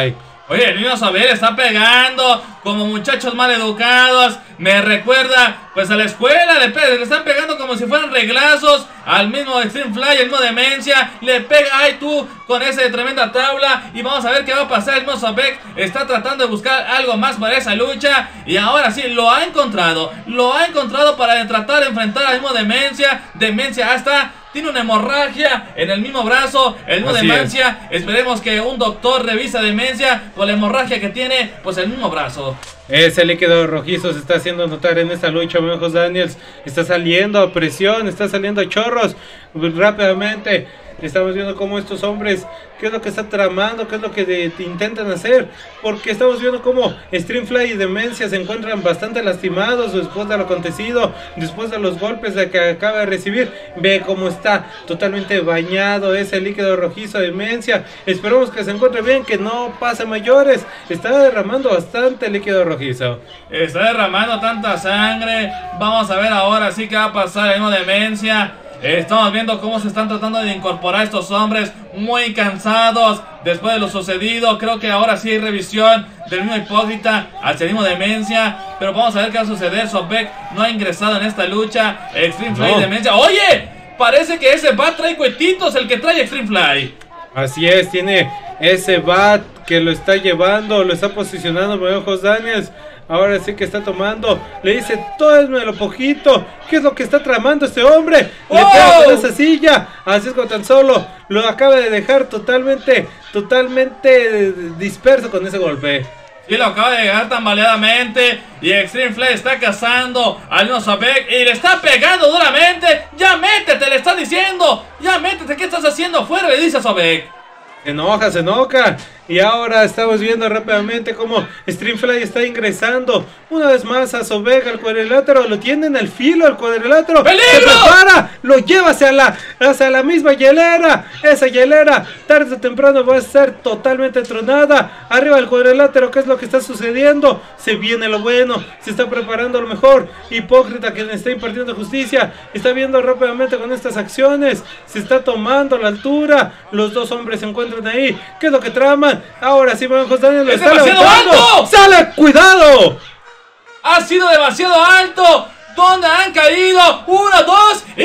Oye, el niño Sobek está pegando como muchachos mal educados. Me recuerda pues a la escuela. Le, le están pegando como si fueran reglazos. Al mismo Extreme Fly, el mismo Demencia. Le pega, ay tú, con esa tremenda tabla. Y vamos a ver qué va a pasar. El mismo Sobek está tratando de buscar algo más para esa lucha. Y ahora sí, lo ha encontrado. Lo ha encontrado para tratar de enfrentar al mismo Demencia. Demencia hasta... tiene una hemorragia en el mismo brazo, el mismo
Así
Demencia. Es. Esperemos que un doctor revisa Demencia por la hemorragia que tiene, pues el mismo brazo.
Ese líquido rojizo se está haciendo notar en esta lucha, amigos Daniels. Está saliendo a presión, está saliendo a chorros rápidamente. Estamos viendo cómo estos hombres, qué es lo que están tramando, qué es lo que de, intentan hacer. Porque estamos viendo cómo Extreme Fly y Demencia se encuentran bastante lastimados después de lo acontecido, después de los golpes de que acaba de recibir. Ve cómo está totalmente bañado ese líquido rojizo de Demencia. Esperemos que se encuentre bien, que no pase mayores. Está derramando bastante líquido rojizo.
Está derramando tanta sangre. Vamos a ver ahora sí qué va a pasar el mismo Demencia. Estamos viendo cómo se están tratando de incorporar estos hombres muy cansados después de lo sucedido. Creo que ahora sí hay revisión del mismo Hipócrita al mismo Demencia. Pero vamos a ver qué va a suceder. Sobek no ha ingresado en esta lucha. Extreme Fly
no.
y Demencia. ¡Oye! Parece que ese bat trae cuetitos, el que trae Extreme Fly.
Así es, tiene ese bat que lo está llevando, lo está posicionando muy bien Jos Daniels. Ahora sí que está tomando. Le dice, tómelo poquito. ¿Qué es lo que está tramando este hombre? Le
¡Oh!
pega con esa silla. Así es como tan solo lo acaba de dejar totalmente, totalmente disperso con ese golpe.
Y lo acaba de llegar tambaleadamente. Y Extreme Fly está cazando al mismo Sobek y le está pegando duramente. ¡Ya métete! Le está diciendo. ¡Ya métete! ¿Qué estás haciendo afuera? Le dice a Sobek.
Se enoja, se enoja. Y ahora estamos viendo rápidamente cómo Extreme Fly está ingresando una vez más a Sobek al cuadrilátero. Lo tiene en el filo al cuadrilátero.
¡Peligro!
Se prepara, lo lleva hacia la, hacia la misma hielera. Esa hielera tarde o temprano va a ser totalmente tronada. Arriba del cuadrilátero, ¿qué es lo que está sucediendo? Se viene lo bueno, se está preparando lo mejor. Hipócrita, que le está impartiendo justicia, está viendo rápidamente con estas acciones. Se está tomando la altura. Los dos hombres se encuentran ahí. ¿Qué es lo que traman? Ahora sí, Jos Daniels lo
¡Es
está
demasiado
levantando.
alto!
¡Sale! ¡Cuidado!
¡Ha sido demasiado alto! ¿Dónde han caído? ¡Uno, dos y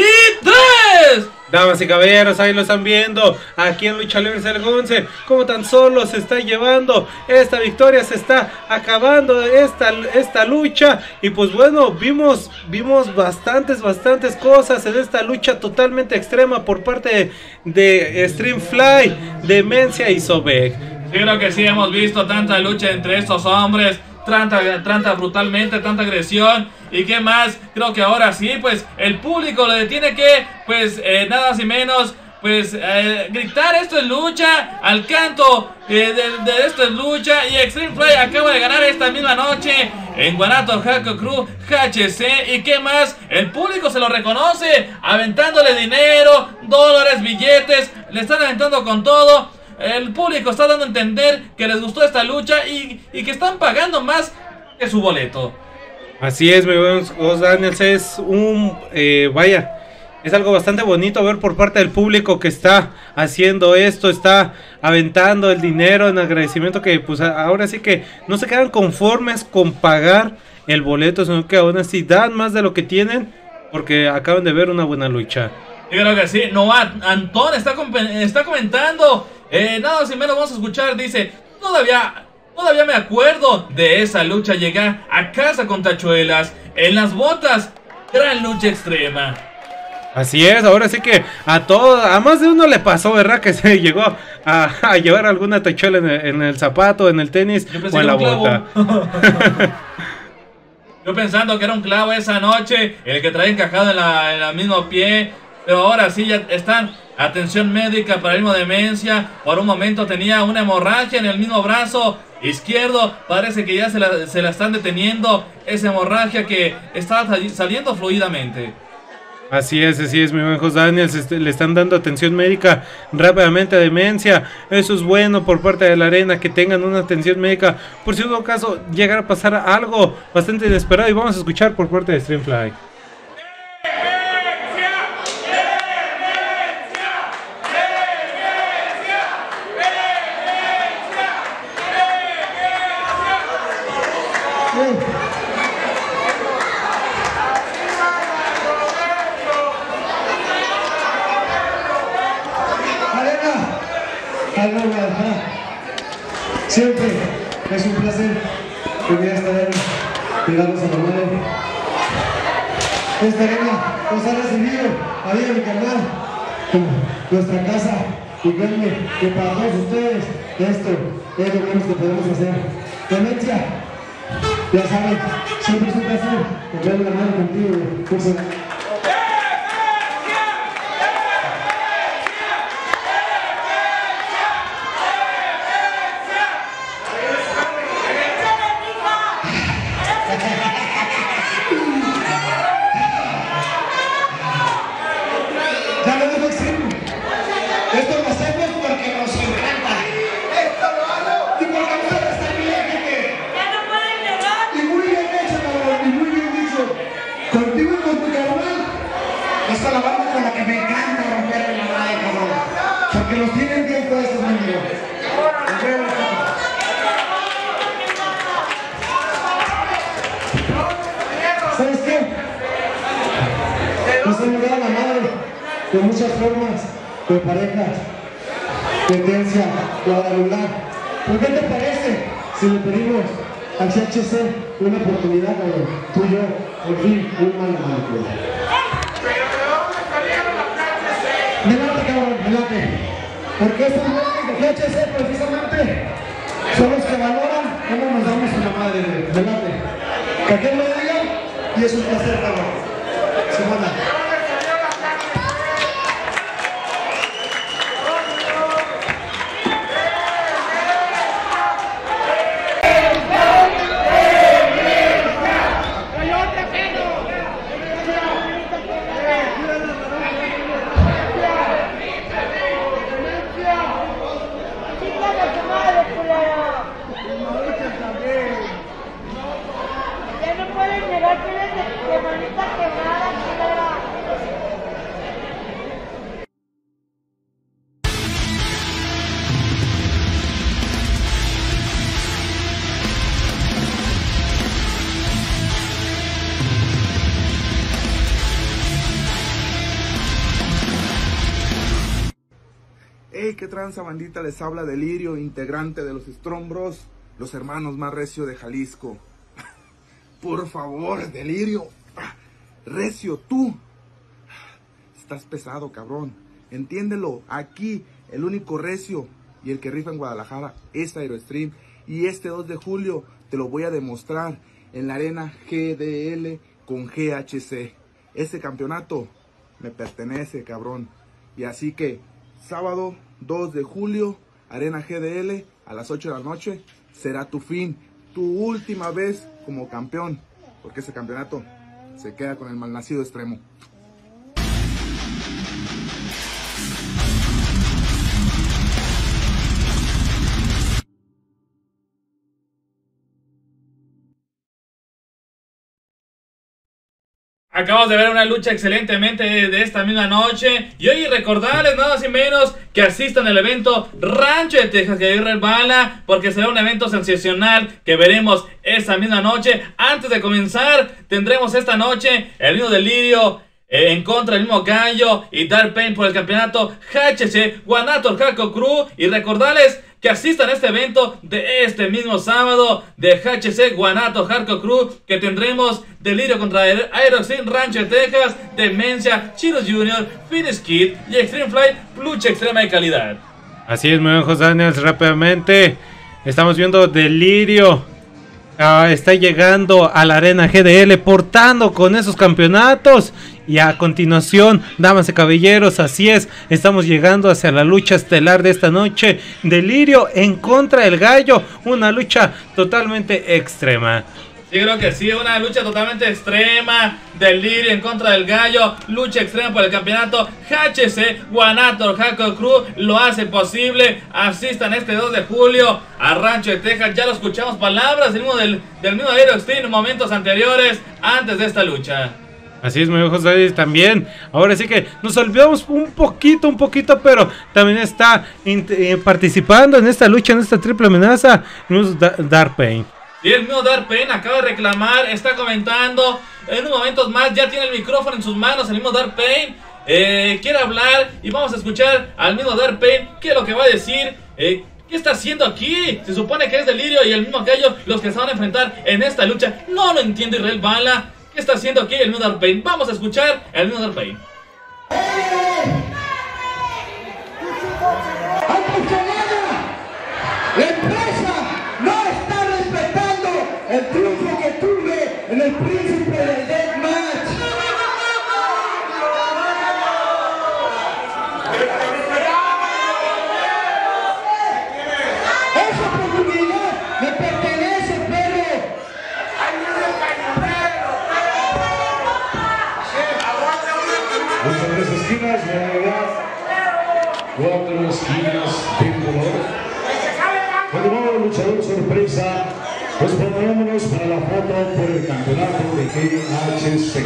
tres!
Damas y caballeros, ahí lo están viendo. Aquí en Lucha Libre Once, como tan solo se está llevando esta victoria, se está acabando esta, esta lucha. Y pues bueno, vimos, vimos bastantes, bastantes cosas en esta lucha totalmente extrema por parte de, de Extreme Fly, Demencia y Sobek.
Sí, creo que sí, hemos visto tanta lucha entre estos hombres. Tanta, tanta brutalmente, tanta agresión. Y qué más, creo que ahora sí, pues el público le tiene que, pues eh, nada más y menos, pues eh, gritar esto es lucha, al canto eh, de, de esto es lucha. Y Extreme Fly acaba de ganar esta misma noche en Guanatos Hardcore Crew G H C. Y qué más, el público se lo reconoce, aventándole dinero, dólares, billetes, le están aventando con todo. El público está dando a entender que les gustó esta lucha y, y que están pagando más que su boleto.
Así es, mi buen Jos Daniels, es un, eh, vaya, es algo bastante bonito ver por parte del público que está haciendo esto, está aventando el dinero en agradecimiento, que pues ahora sí que no se quedan conformes con pagar el boleto, sino que aún así dan más de lo que tienen porque acaban de ver una buena lucha.
Yo creo que sí. Noah Antón está, está comentando, eh, nada sin menos vamos a escuchar, dice, todavía... Todavía me acuerdo de esa lucha, llegar a casa con tachuelas en las botas. Gran lucha extrema.
Así es, ahora sí que a todo, a más de uno le pasó, ¿verdad? Que se llegó a, a llevar alguna tachuela en el, en el zapato, en el tenis o en la bota.
Yo pensando que era un clavo esa noche, el que traía encajado en, la, en el mismo pie. Pero ahora sí ya están. Atención médica para el mismo Demencia. Por un momento tenía una hemorragia en el mismo brazo izquierdo. Parece que ya se la, se la están deteniendo. Esa hemorragia que está saliendo fluidamente.
Así es, así es, mi buen Jos Daniels. Este, le están dando atención médica rápidamente a Demencia. Eso es bueno por parte de la arena, que tengan una atención médica por si en todo caso llegara a pasar algo bastante inesperado. Y vamos a escuchar por parte de Extreme Fly.
Siempre es un placer venir a esta arena y darnos a la madre. Esta arena nos ha recibido a mí y a mi carnal como nuestra casa, y créanme que para todos ustedes esto es lo menos que podemos hacer. Demencia, ya saben, siempre es un placer enviarme la mano contigo. Pues, porque los tienen bien puestos, mi amigo. ¿Sabes qué? Nos hemos dado la madre de muchas formas, de parejas, tendencia, cuadrangular. ¿Por qué te parece si le pedimos al G H C una oportunidad, cabrón? Tú y yo, por fin, un mal mano. Delante, cabrón, delante. Porque estos bloques de G H C precisamente son los que valoran cómo nos damos en la madre. Delante. Que aquel lo diga y es un placer, cabrón. Semana.
Hey, qué tranza bandita, les habla Delirio, integrante de los Strong Bros, los hermanos más recio de Jalisco. Por favor, Delirio, recio, tú estás pesado, cabrón, entiéndelo. Aquí el único recio y el que rifa en Guadalajara es Aerostream, y este dos de julio te lo voy a demostrar en la arena G D L con G H C. Ese campeonato me pertenece, cabrón, y así que sábado dos de julio, Arena G D L, a las ocho de la noche, será tu fin, tu última vez como campeón, porque ese campeonato se queda con el malnacido extremo.
Acabamos de ver una lucha excelentemente de, de esta misma noche. Y hoy recordarles nada más y menos que asistan al evento Rancho de Texas que resbala, porque será un evento sensacional que veremos esta misma noche. Antes de comenzar, tendremos esta noche el mismo Delirio eh, en contra del mismo Gallo y Dark Pain por el campeonato G H C Guanatos Hardcore Crew. Y recordarles que asistan a este evento de este mismo sábado de G H C Guanatos Hardcore Crew, que tendremos Delirio contra Aerostream, Rancho de Texas, Demencia, Chiros junior, Finish Kid y Extreme Flight, lucha extrema de calidad.
Así es, muy bien, José Daniels, rápidamente estamos viendo Delirio. Uh, está llegando a la arena G D L portando con esos campeonatos. Y a continuación, damas y caballeros, así es, estamos llegando hacia la lucha estelar de esta noche. Delirio en contra del Gallo, una lucha totalmente extrema.
Sí, creo que sí, una lucha totalmente extrema. Delirio en contra del Gallo, lucha extrema por el campeonato. G H C Guanatos Hardcore Crew lo hace posible. Asistan este dos de julio a Rancho de Texas. Ya lo escuchamos, palabras del mismo, del, del mismo Aerostream en momentos anteriores, antes de esta lucha.
Así es, muy José, también. Ahora sí que nos olvidamos un poquito, un poquito, pero también está eh, participando en esta lucha, en esta triple amenaza, Dark Pain.
Y el mismo Dark Pain acaba de reclamar, está comentando. En unos momentos más ya tiene el micrófono en sus manos, el mismo Dark Pain. Eh, quiere hablar y vamos a escuchar al mismo Dark Pain qué es lo que va a decir. Eh, ¿Qué está haciendo aquí? Se supone que es Delirio y el mismo Gallo los que se van a enfrentar en esta lucha. No lo entiendo, Israel Bala. ¿Qué está haciendo aquí el mismo Dark Pain? Vamos a escuchar el mismo Dark Pain.
Antes que nada, la empresa no está respetando el triunfo que tuve en el Príncipe del Deathmatch. Esa oportunidad me pertenece, perro.
Muchas tres esquinas, la unidad, cuatro esquinas de color. Continuamos, luchador sorpresa, pues pongámonos para la foto por el campeonato de G H C.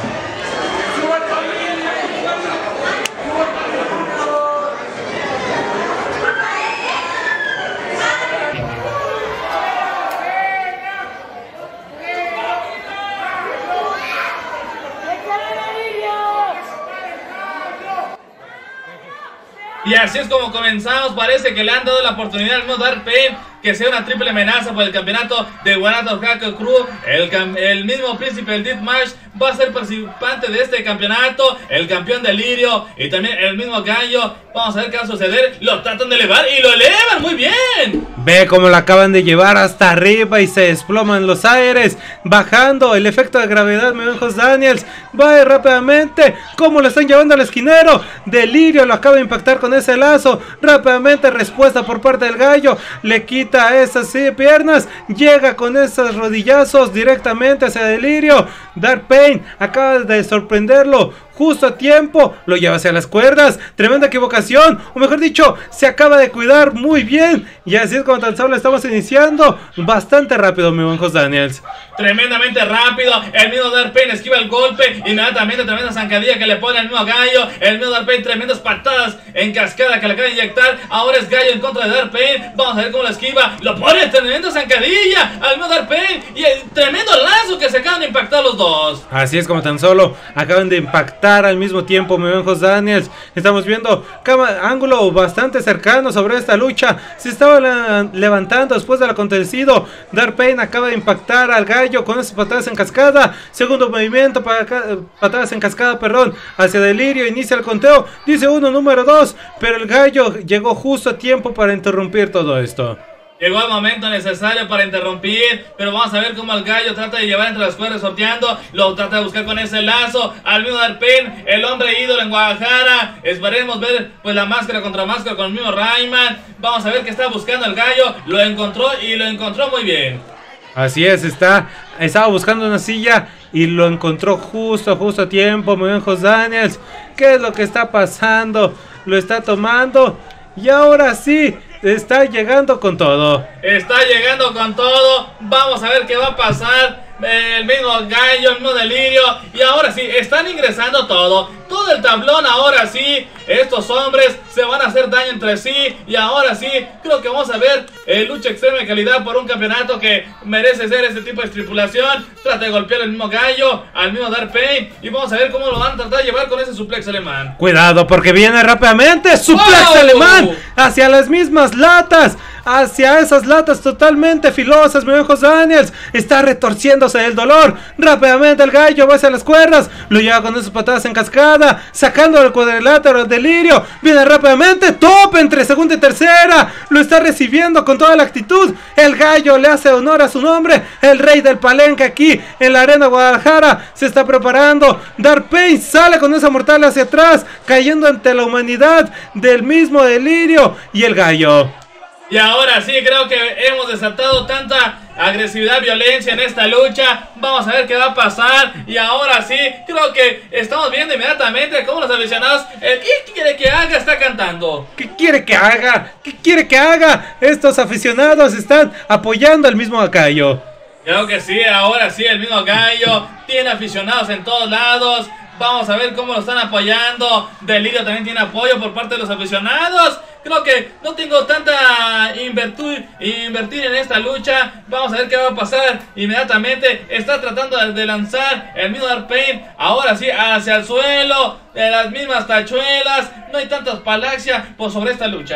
Y así es como comenzamos. Parece que le han dado la oportunidad al mismo Dark Pain que sea una triple amenaza por el campeonato de Guanatos Hardcore Crew. El, el mismo Príncipe del Deathmatch va a ser participante de este campeonato. El campeón Delirio y también el mismo Gallo. Vamos a ver qué va a suceder. Lo tratan de elevar y lo elevan muy bien.
Ve cómo lo acaban de llevar hasta arriba y se desploma en los aires, bajando el efecto de gravedad. Mi buen Jos Daniels va rápidamente. Cómo lo están llevando al esquinero. Delirio lo acaba de impactar con ese lazo. Rápidamente respuesta por parte del Gallo. Le quita a esas sí, piernas, llega con esos rodillazos directamente hacia Delirio. Dark Pain acaba de sorprenderlo justo a tiempo, lo lleva hacia las cuerdas. Tremenda equivocación, o mejor dicho, se acaba de cuidar muy bien. Y así es como tan solo estamos iniciando. Bastante rápido, mi buen Jos Daniels.
Tremendamente rápido. El mismo Dark Pain esquiva el golpe. Inmediatamente tremenda zancadilla que le pone el mismo Gallo. El mismo Dark Pain, tremendas patadas en cascada que le acaba de inyectar. Ahora es Gallo en contra de Dark Pain. Vamos a ver cómo lo esquiva. Lo pone tremenda zancadilla al mismo Dark Pain. Y el tremendo lazo que se acaban de impactar los dos.
Así es como tan solo acaban de impactar al mismo tiempo, mi buen Jos Daniels. Estamos viendo ángulo bastante cercano sobre esta lucha. Se estaba la levantando después del acontecido. Dark Pain acaba de impactar al Gallo con esas patadas en cascada. Segundo movimiento para patadas en cascada, perdón, hacia Delirio. Inicia el conteo. Dice uno, número dos. Pero el Gallo llegó justo a tiempo para interrumpir todo esto.
Llegó el momento necesario para interrumpir, pero vamos a ver cómo el Gallo trata de llevar entre las cuerdas sorteando. Lo trata de buscar con ese lazo al mismo Dark Pain, el hombre ídolo en Guadalajara. Esperemos ver pues la máscara contra máscara con el mismo Rayman. Vamos a ver qué está buscando el Gallo. Lo encontró y lo encontró muy bien.
Así es, está, estaba buscando una silla y lo encontró justo, justo a tiempo, muy bien Jos Daniels. ¿Qué es lo que está pasando? Lo está tomando y ahora sí está llegando con todo.
Está llegando con todo. Vamos a ver qué va a pasar. El mismo Gallo, el mismo Delirio. Y ahora sí, están ingresando todo. Todo el tablón ahora sí. Estos hombres se van a hacer daño entre sí. Y ahora sí, creo que vamos a ver eh, lucha extrema de calidad por un campeonato que merece ser este tipo de tripulación. Trata de golpear al mismo Gallo, al mismo Dark Pain. Y vamos a ver cómo lo van a tratar de llevar con ese suplex alemán.
Cuidado porque viene rápidamente. Suplex ¡oh! Alemán hacia las mismas latas. Hacia esas latas totalmente filosas, mi buen Jos Daniels. Está retorciéndose del dolor. Rápidamente el Gallo va hacia las cuerdas. Lo lleva con esas patadas en cascada, sacando el cuadrilátero Delirio. Viene rápidamente. Top entre segunda y tercera. Lo está recibiendo con toda la actitud. El Gallo le hace honor a su nombre. El rey del palenque aquí en la arena Guadalajara. Se está preparando. Dark Pain sale con esa mortal hacia atrás, cayendo ante la humanidad del mismo Delirio y el Gallo.
Y ahora sí, creo que hemos desatado tanta agresividad, violencia en esta lucha. Vamos a ver qué va a pasar. Y ahora sí, creo que estamos viendo inmediatamente cómo los aficionados, el ¿qué quiere que haga? Está cantando.
¿Qué quiere que haga? ¿Qué quiere que haga? Estos aficionados están apoyando al mismo Gallo.
Creo que sí, ahora sí, el mismo Gallo tiene aficionados en todos lados. Vamos a ver cómo lo están apoyando. Delirio también tiene apoyo por parte de los aficionados. Creo que no tengo tanta invertir, invertir en esta lucha. Vamos a ver qué va a pasar. Inmediatamente está tratando de lanzar el mismo Dark Pain. Ahora sí, hacia el suelo. De las mismas tachuelas. No hay tanta palaxia por sobre esta lucha.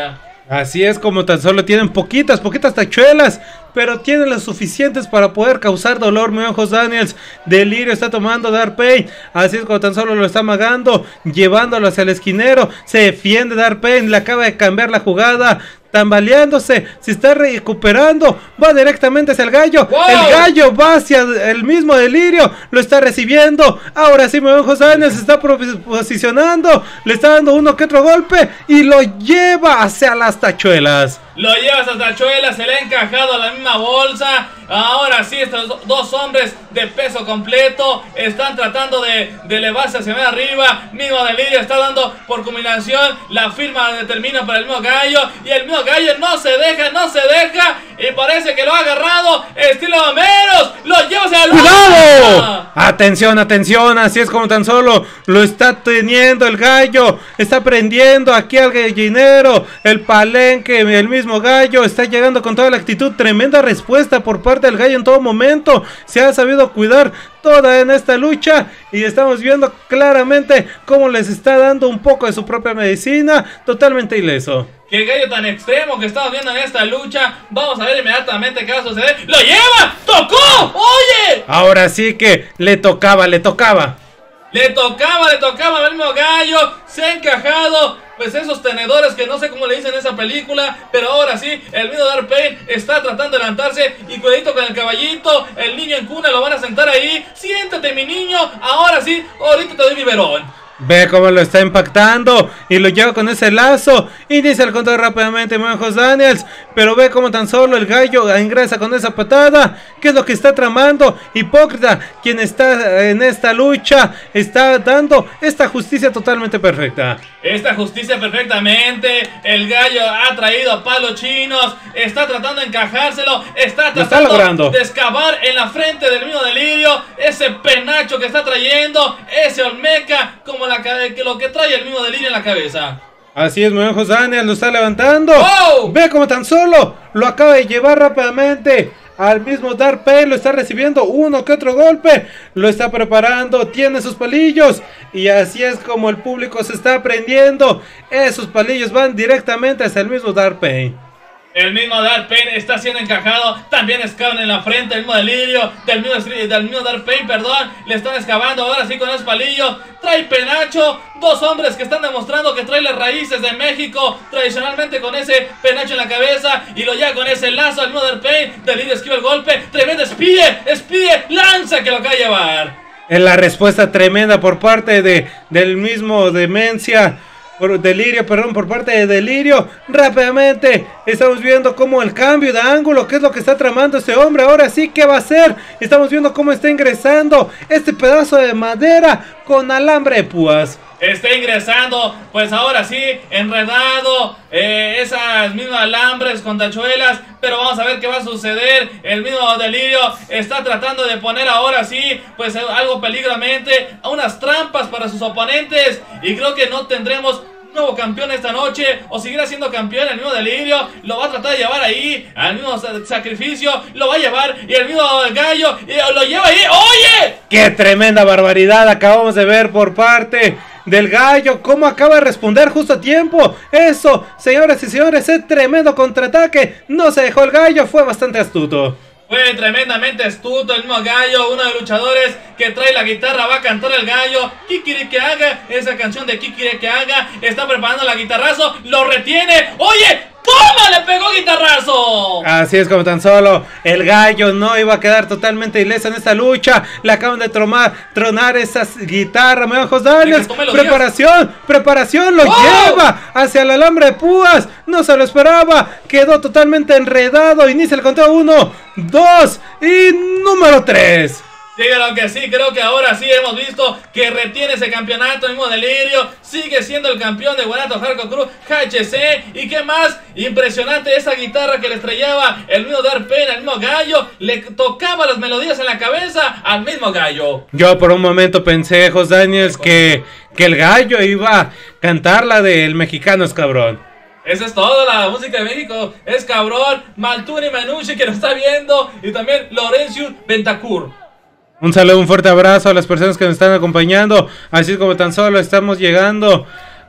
Así es, como tan solo tienen poquitas, poquitas tachuelas, pero tienen las suficientes para poder causar dolor. Mi ojos Daniels, Delirio está tomando Dark Pain, así es como tan solo lo está amagando, llevándolo hacia el esquinero, se defiende Dark Pain, le acaba de cambiar la jugada, tambaleándose, se está recuperando, va directamente hacia el gallo, wow. El gallo va hacia el mismo Delirio, lo está recibiendo, ahora sí mi ojos Daniels se está posicionando, le está dando uno que otro golpe y lo lleva hacia las tachuelas.
Lo lleva hasta tachuelas, se le ha encajado a la misma bolsa. Ahora sí, estos dos hombres de peso completo están tratando de, de elevarse hacia arriba. Mismo Delirio está dando por combinación la firma de término para el mismo gallo. Y el mismo gallo no se deja, no se deja. Y parece que lo ha agarrado. Estilo Homeros, lo lleva hacia el
¡cuidado! Atención, atención, así es como tan solo lo está teniendo el gallo. Está prendiendo aquí al gallinero, el palenque, el mismo gallo está llegando con toda la actitud. Tremenda respuesta por parte del gallo en todo momento. Se ha sabido cuidar toda en esta lucha y estamos viendo claramente cómo les está dando un poco de su propia medicina, totalmente ileso.
Qué gallo tan extremo que estamos viendo en esta lucha. Vamos a ver inmediatamente qué va a suceder. ¡Lo lleva! ¡Tocó! ¡Oye!
Ahora sí que le tocaba, le tocaba.
Le tocaba, le tocaba al mismo gallo. Se ha encajado, pues esos tenedores que no sé cómo le dicen en esa película. Pero ahora sí, el mismo Dark Pain está tratando de levantarse. Y cuidadito con el caballito. El niño en cuna lo van a sentar ahí. Siéntate mi niño. Ahora sí, ahorita te doy biberón.
Ve cómo lo está impactando y lo lleva con ese lazo. Inicia el control rápidamente, mi ojos Daniels. Pero ve cómo tan solo el gallo ingresa con esa patada. ¿Qué es lo que está tramando? Hipócrita, quien está en esta lucha, está dando esta justicia totalmente perfecta.
Esta justicia perfectamente. El gallo ha traído a palos chinos. Está tratando de encajárselo. Está tratando de excavar en la frente del mismo Delirio. Ese penacho que está trayendo. Ese Olmeca como la, que lo que trae el mismo Delirio en la cabeza.
Así es, mi ojos Daniel, lo está levantando.
¡Oh!
Ve como tan solo lo acaba de llevar rápidamente al mismo Dark Pain, lo está recibiendo uno que otro golpe, lo está preparando, tiene sus palillos y así es como el público se está aprendiendo. Esos palillos van directamente hacia el mismo Dark Pain.
El mismo Dark Pain está siendo encajado. También excavan en la frente el mismo Delirio. Del mismo, del mismo Dark Pain, perdón. Le están excavando ahora sí con esos palillos. Trae penacho. Dos hombres que están demostrando que trae las raíces de México. Tradicionalmente con ese penacho en la cabeza. Y lo lleva con ese lazo al mismo Dark Pain. Delirio esquiva el golpe. Tremendo espíe. Espíe. Lanza que lo acaba de llevar.
En la respuesta tremenda por parte de, del mismo Demencia. Por Delirio, perdón, por parte de Delirio. Rápidamente estamos viendo cómo el cambio de ángulo, qué es lo que está tramando este hombre. Ahora sí, ¿qué va a hacer? Estamos viendo cómo está ingresando este pedazo de madera con alambre de púas.
Está ingresando, pues ahora sí, enredado, eh, esas mismas alambres con tachuelas. Pero vamos a ver qué va a suceder. El mismo Delirio está tratando de poner ahora sí, pues algo peligrosamente, a unas trampas para sus oponentes. Y creo que no tendremos nuevo campeón esta noche, o seguirá siendo campeón. El mismo Delirio lo va a tratar de llevar ahí al mismo sacrificio, lo va a llevar, y el mismo gallo y lo lleva ahí. ¡Oye!
¡Qué tremenda barbaridad acabamos de ver por parte del gallo! ¿Cómo acaba de responder justo a tiempo? Eso, señoras y señores, ese tremendo contraataque no se dejó el gallo, fue bastante astuto.
Fue tremendamente astuto el mismo gallo, uno de los luchadores que trae la guitarra, va a cantar el gallo. Kikiri que haga, esa canción de Kikiri que haga, está preparando la guitarrazo, lo retiene. ¡Oye! ¡Toma! ¡Le pegó guitarrazo!
Así es como tan solo el gallo no iba a quedar totalmente ileso en esta lucha. Le acaban de tromar, tronar esas guitarras, me ojos Daniels. Preparación, días. preparación, lo ¡Oh! lleva hacia el alambre de púas. No se lo esperaba, quedó totalmente enredado. Inicia el conteo uno, dos y número tres.
Sí, creo que sí, creo que ahora sí hemos visto que retiene ese campeonato. El mismo Delirio sigue siendo el campeón de Guanatos Hardcore Crew H H C. Y qué más, impresionante esa guitarra que le estrellaba el mismo Dark Pain al mismo gallo. Le tocaba las melodías en la cabeza al mismo gallo.
Yo por un momento pensé, Jos Daniels, que, que el gallo iba a cantar la del Mexicano es Cabrón.
Eso es todo, la música de México es cabrón. Maltuni Manucci que lo está viendo, y también Lorenzo Bentacur.
Un saludo, un fuerte abrazo a las personas que nos están acompañando. Así como tan solo estamos llegando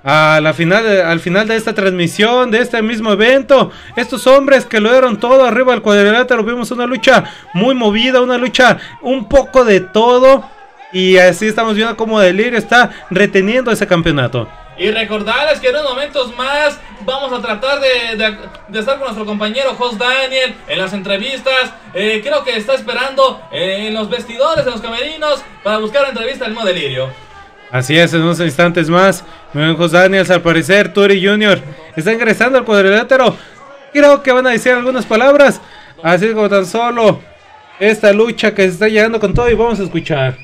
a la final de, al final de esta transmisión, de este mismo evento. Estos hombres que lo dieron todo arriba del cuadrilátero. Vimos una lucha muy movida, una lucha un poco de todo. Y así estamos viendo cómo Delirio está reteniendo ese campeonato.
Y recordarles que en unos momentos más vamos a tratar de, de, de estar con nuestro compañero Host Daniel en las entrevistas. Eh, creo que está esperando eh, en los vestidores, en los camerinos, para buscar la entrevista del mismo Delirio.
Así es, en unos instantes más, mi buen Host Daniels, al parecer Turi junior está ingresando al cuadrilátero. Creo que van a decir algunas palabras, así como tan solo esta lucha que se está llegando con todo, y vamos a escuchar.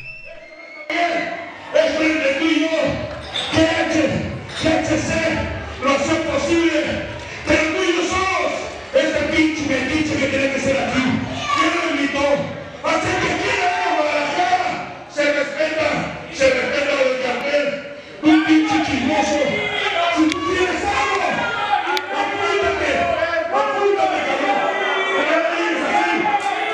Es frente tú y yo, que H C lo hace posible, pero tú y yo somos este pinche metiche que tiene que ser aquí. ¿Quién lo invitó? Así que aquí en Guadalajara se respeta, se respeta lo del cartel. Un pinche chismoso. Si tú tienes algo, apúntate, apúntate, cabrón. Pero no digas así.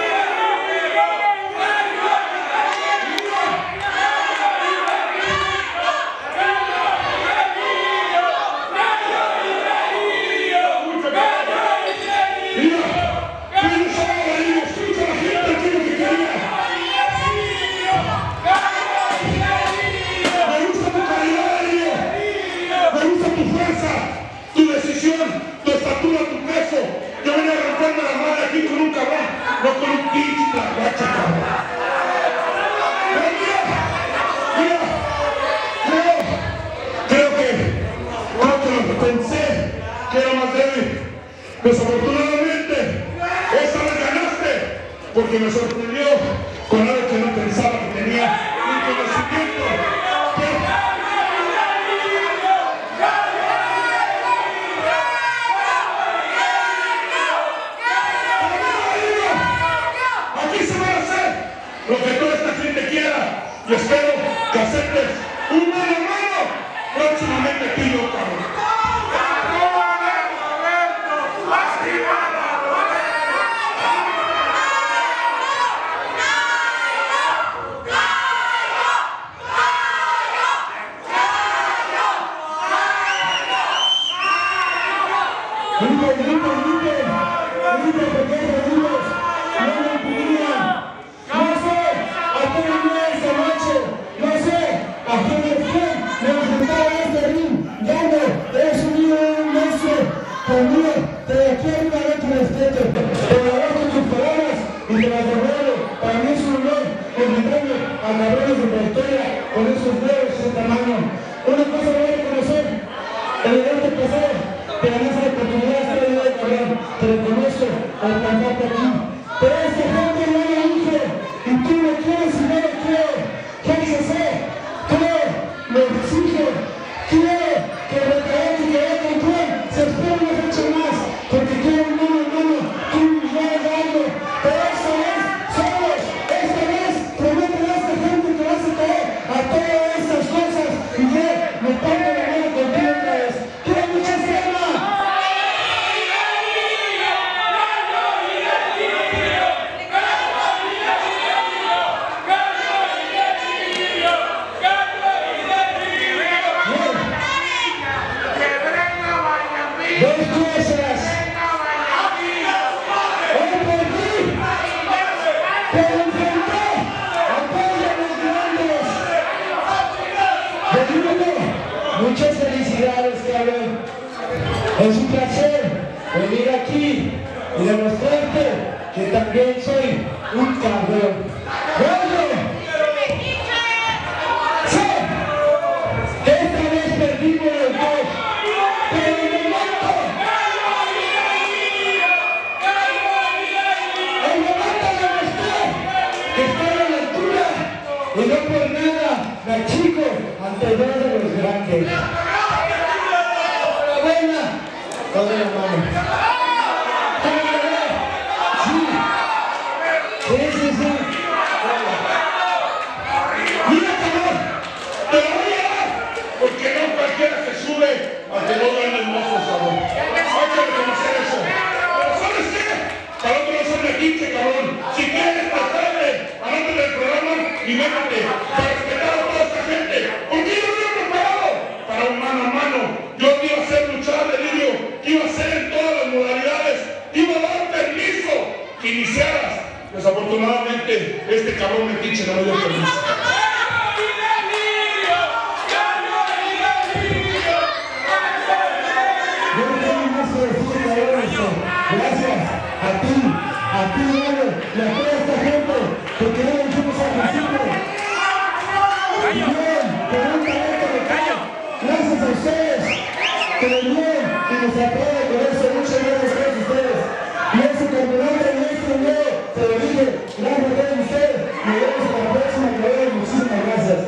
Tu decisión, tu estatura, tu peso. Yo venía a romperme la madre aquí con un cabrón, no con un pinche tlacuache, cabrón. Pero mira, mira, creo, creo que, creo que lo que pensé que era más débil. Desafortunadamente, esta vez ganaste, porque me sorprendió con algo que no pensaba que tenía un conocimiento. Lo que toda esta gente quiera, y espero que aceptes un mano a mano próximamente tú y yo, cabrón. Muchas felicidades, cabrón. Es un placer venir aquí y demostrarte que también soy un cabrón. ¡Bueno! ¡Sí! Esta vez perdimos los dos, pero en el momento, el momento demostré que estaba a la altura y no por nada me achico ante dos de los grandes. Enhorabuena, todo el hermano. Sí, sí, sí, sí. Mira, cabrón, te la voy a dar, porque no cualquiera se sube a que no vean el mozo sabor. Hay que reconocer eso. Pero ¿sabes qué? Para otro no son de quince, cabrón. Si quieres tratarle, anótate del programa y métete para respetar a toda esta gente. Porque yo no he preparado para para un mano a mano. Yo te iba a hacer luchar, Delirio, que iba a hacer en todas las modalidades, te iba a dar permiso que iniciaras. Desafortunadamente, este cabrón metiche no me dio permiso.
Gracias a ti, a ti, Gallo, y a toda esta gente, porque no lo hicimos al principio. Bien, con un talento local. Gracias a ustedes, pero bien, y nos apoya con eso, muchas gracias a todos ustedes. Y ese campeonato de nuestro video, te lo dije, gracias a todos ustedes. Nos vemos en la próxima carrera, muchísimas gracias.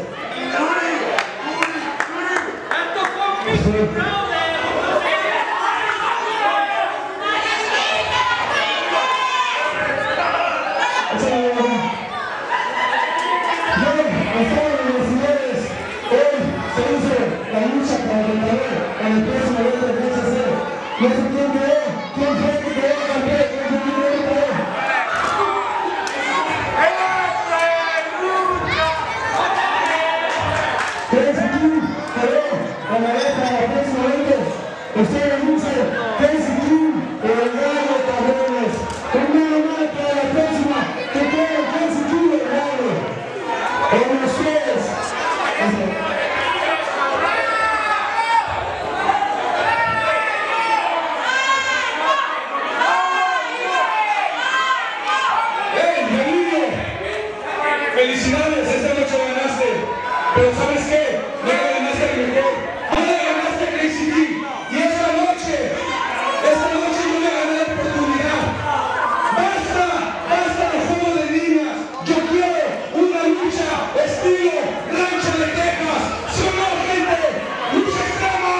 Felicidades, esta noche ganaste, pero ¿sabes qué? No le ganaste al mejor, no le ganaste a Crazy King, y esta noche, esta noche yo le gané la oportunidad. Basta, basta los juegos de niñas, yo quiero una lucha estilo Rancho de Texas, ¿sí o no, gente? ¡Lucha extrema!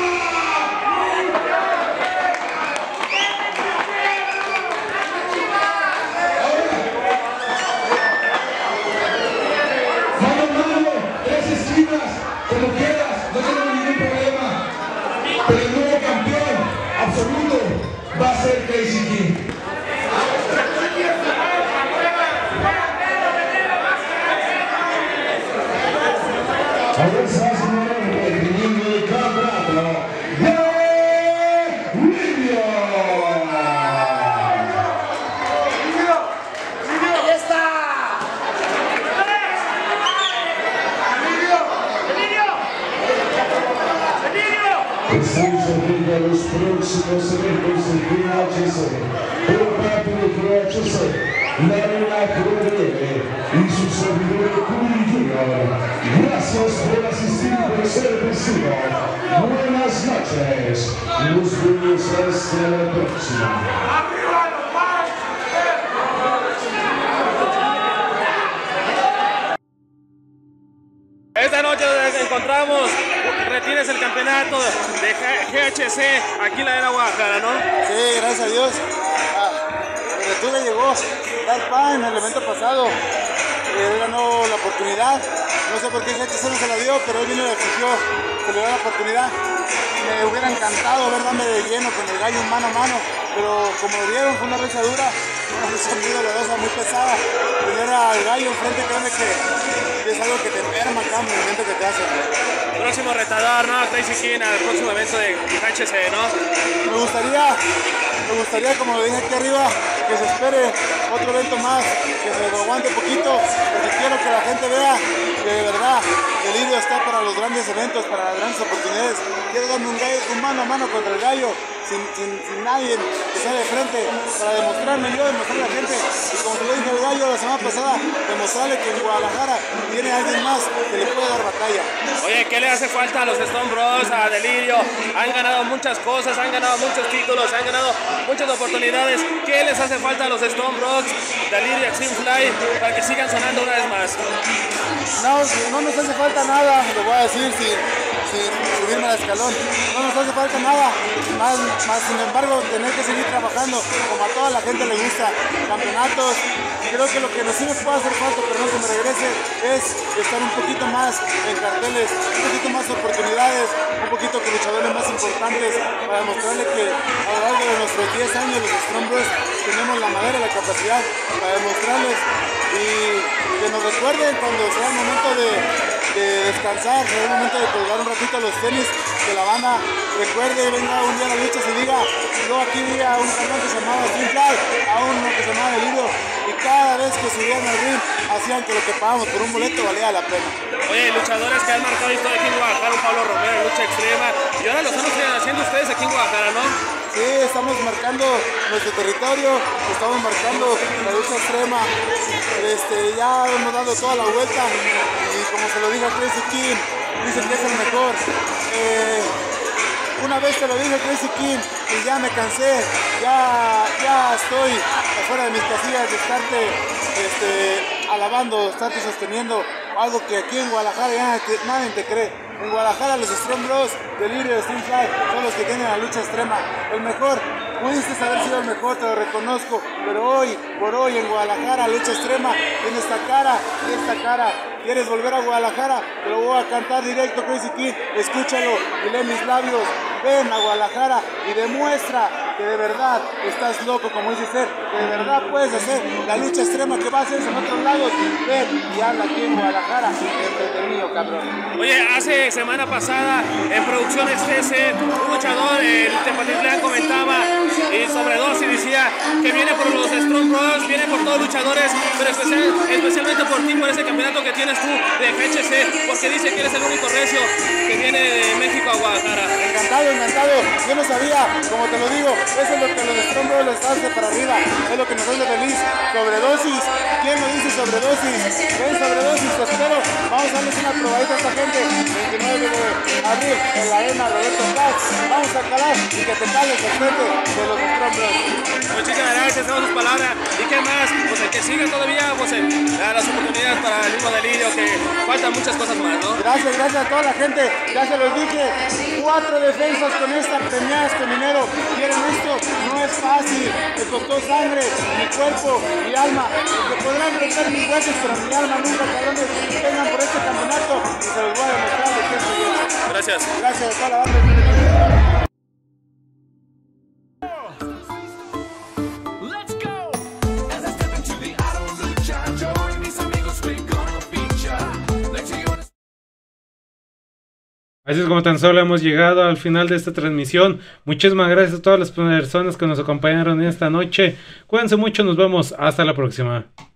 Como quieras, no tenemos ningún problema, pero el nuevo campeón absoluto va a ser Crazy King.
Ahora se hace un nuevo requerimiento del campeonato de Lidio.
¡Ahí está!
Estamos abrindo a los próximos eventos del V H C. Por parte del V H C, la Arena Cruel y su servidor Curillo. Gracias por asistir y por ser testigo. Buenas noches. Nos vemos hasta la próxima.
Esta noche nos encontramos, retienes el campeonato de G H C aquí en la Arena Guadalajara, ¿no?
Sí, gracias a Dios. Ah, el reto le llegó. Tal pan en el evento pasado. Él ganó la oportunidad. No sé por qué G H C no se la dio, pero él vino y le exigió que le diera la oportunidad. Me hubiera encantado verme de lleno con el gallo mano a mano, pero como lo vieron, fue una lucha dura, una lucha muy dolorosa, muy pesada. Tener al gallo enfrente, créeme que es algo que te enferma acá, el movimiento que te hace.
Próximo retador, ¿no? Crazy King al próximo evento de G H C, ¿no?
Me gustaría, me gustaría, como lo dije aquí arriba, que se espere otro evento más, que se lo aguante un poquito, porque quiero que la gente vea que de verdad Delirio está para los grandes eventos, para las grandes oportunidades. Quiero darme un, gallo, un mano a mano contra el gallo, sin, sin, sin nadie que sea de frente, para demostrarme yo, demostrarle a la gente, y como te lo dije al gallo la semana pasada, demostrarle que en Guadalajara tiene alguien más que le puede dar batalla.
Oye, ¿qué le hace falta a los Stone Bros, a Delirio? Han ganado muchas cosas, han ganado muchos títulos, han ganado muchas oportunidades. ¿Qué les hace falta a los Stone Bros, Delirio, Extreme Fly, para que sigan sonando una vez más?
No, no nos hace falta nada, lo voy a decir sin, sin subirme al escalón. No nos hace falta nada, más, más sin embargo tener que seguir trabajando como a toda la gente le gusta, campeonatos. Creo que lo que sí nos puede hacer falta, pero no se me regrese, es estar un poquito más en carteles, un poquito más oportunidades, un poquito con luchadores más importantes, para demostrarle que a lo largo de nuestros diez años los Strong Bros tenemos la madera y la capacidad para demostrarles y que nos recuerden cuando sea el momento de, de descansar, será el momento de colgar un ratito los tenis, que la banda recuerde y venga un día a la lucha y diga, yo aquí vi a un campeón que se llamaba Streamfly, a uno que se llamaba Delirio, y cada vez que subían al ring hacían que lo que pagamos por un boleto valía la pena.
Oye, luchadores que han marcado historia aquí en Guadalajara, un Pablo Romero en lucha extrema, y ahora lo están haciendo ustedes aquí en Guadalajara, ¿no?
Sí, estamos marcando nuestro territorio, estamos marcando la lucha extrema, este, ya hemos dado toda la vuelta y como se lo dijo a Crazy King, dicen que es el mejor. Eh, una vez te lo dije Crazy King y ya me cansé, ya, ya estoy afuera de mis casillas de estarte este, alabando, estarte sosteniendo algo que aquí en Guadalajara ya te, nadie te cree. En Guadalajara los Strong Bros, Delirio y Streamfly son los que tienen la lucha extrema. El mejor, pudiste haber sido el mejor, te lo reconozco, pero hoy, por hoy en Guadalajara, lucha extrema, tiene esta cara y esta cara. ¿Quieres volver a Guadalajara? Te lo voy a cantar directo, Crazy King, escúchalo y lee mis labios. Ven a Guadalajara y demuestra que de verdad estás loco, como dice ser, que de verdad puedes hacer la lucha extrema que va a hacer en otros lados. Ven y habla aquí en Guadalajara, enfrente mío, cabrón.
Oye, hace semana pasada en Producciones T C, un luchador, el Tepatitlán, comentaba y sobredosis decía que viene por los Strong Bros, viene por todos los luchadores, pero especial, especialmente por ti, por ese campeonato que tienes tú de G H C, porque dice que eres el único recio que viene de México a Guadalajara.
Encantado, encantado. Yo no sabía, como te lo digo, eso es lo que los Strong Bros les hace para arriba, es lo que nos hace feliz. Sobredosis, ¿quién me dice sobredosis? Ven, sobredosis, te espero. Vamos a darles una probadita a esta gente. veintinueve de abril en la arena Roberto Paz. Vamos a calar y que te cales el frente de los Strong Bros.
Muchísimas gracias, tenemos sus palabras. ¿Y qué más? Pues el que siga todavía, pues a las oportunidades para el mismo Delirio, que faltan muchas cosas más, ¿no?
Gracias, gracias a toda la gente. Ya se los dije, cuatro defensas con esta premiadas con dinero. ¿Quieren esto? No es fácil. Me costó sangre, mi cuerpo, mi alma. Porque podrán romper mis huesos, pero mi alma nunca, cabrones, vengan por este campeonato y se los voy a demostrar de qué soy yo.
Gracias.
Gracias a toda la banda.
Así es como tan solo hemos llegado al final de esta transmisión. Muchísimas gracias a todas las personas que nos acompañaron esta noche. Cuídense mucho, nos vemos hasta la próxima.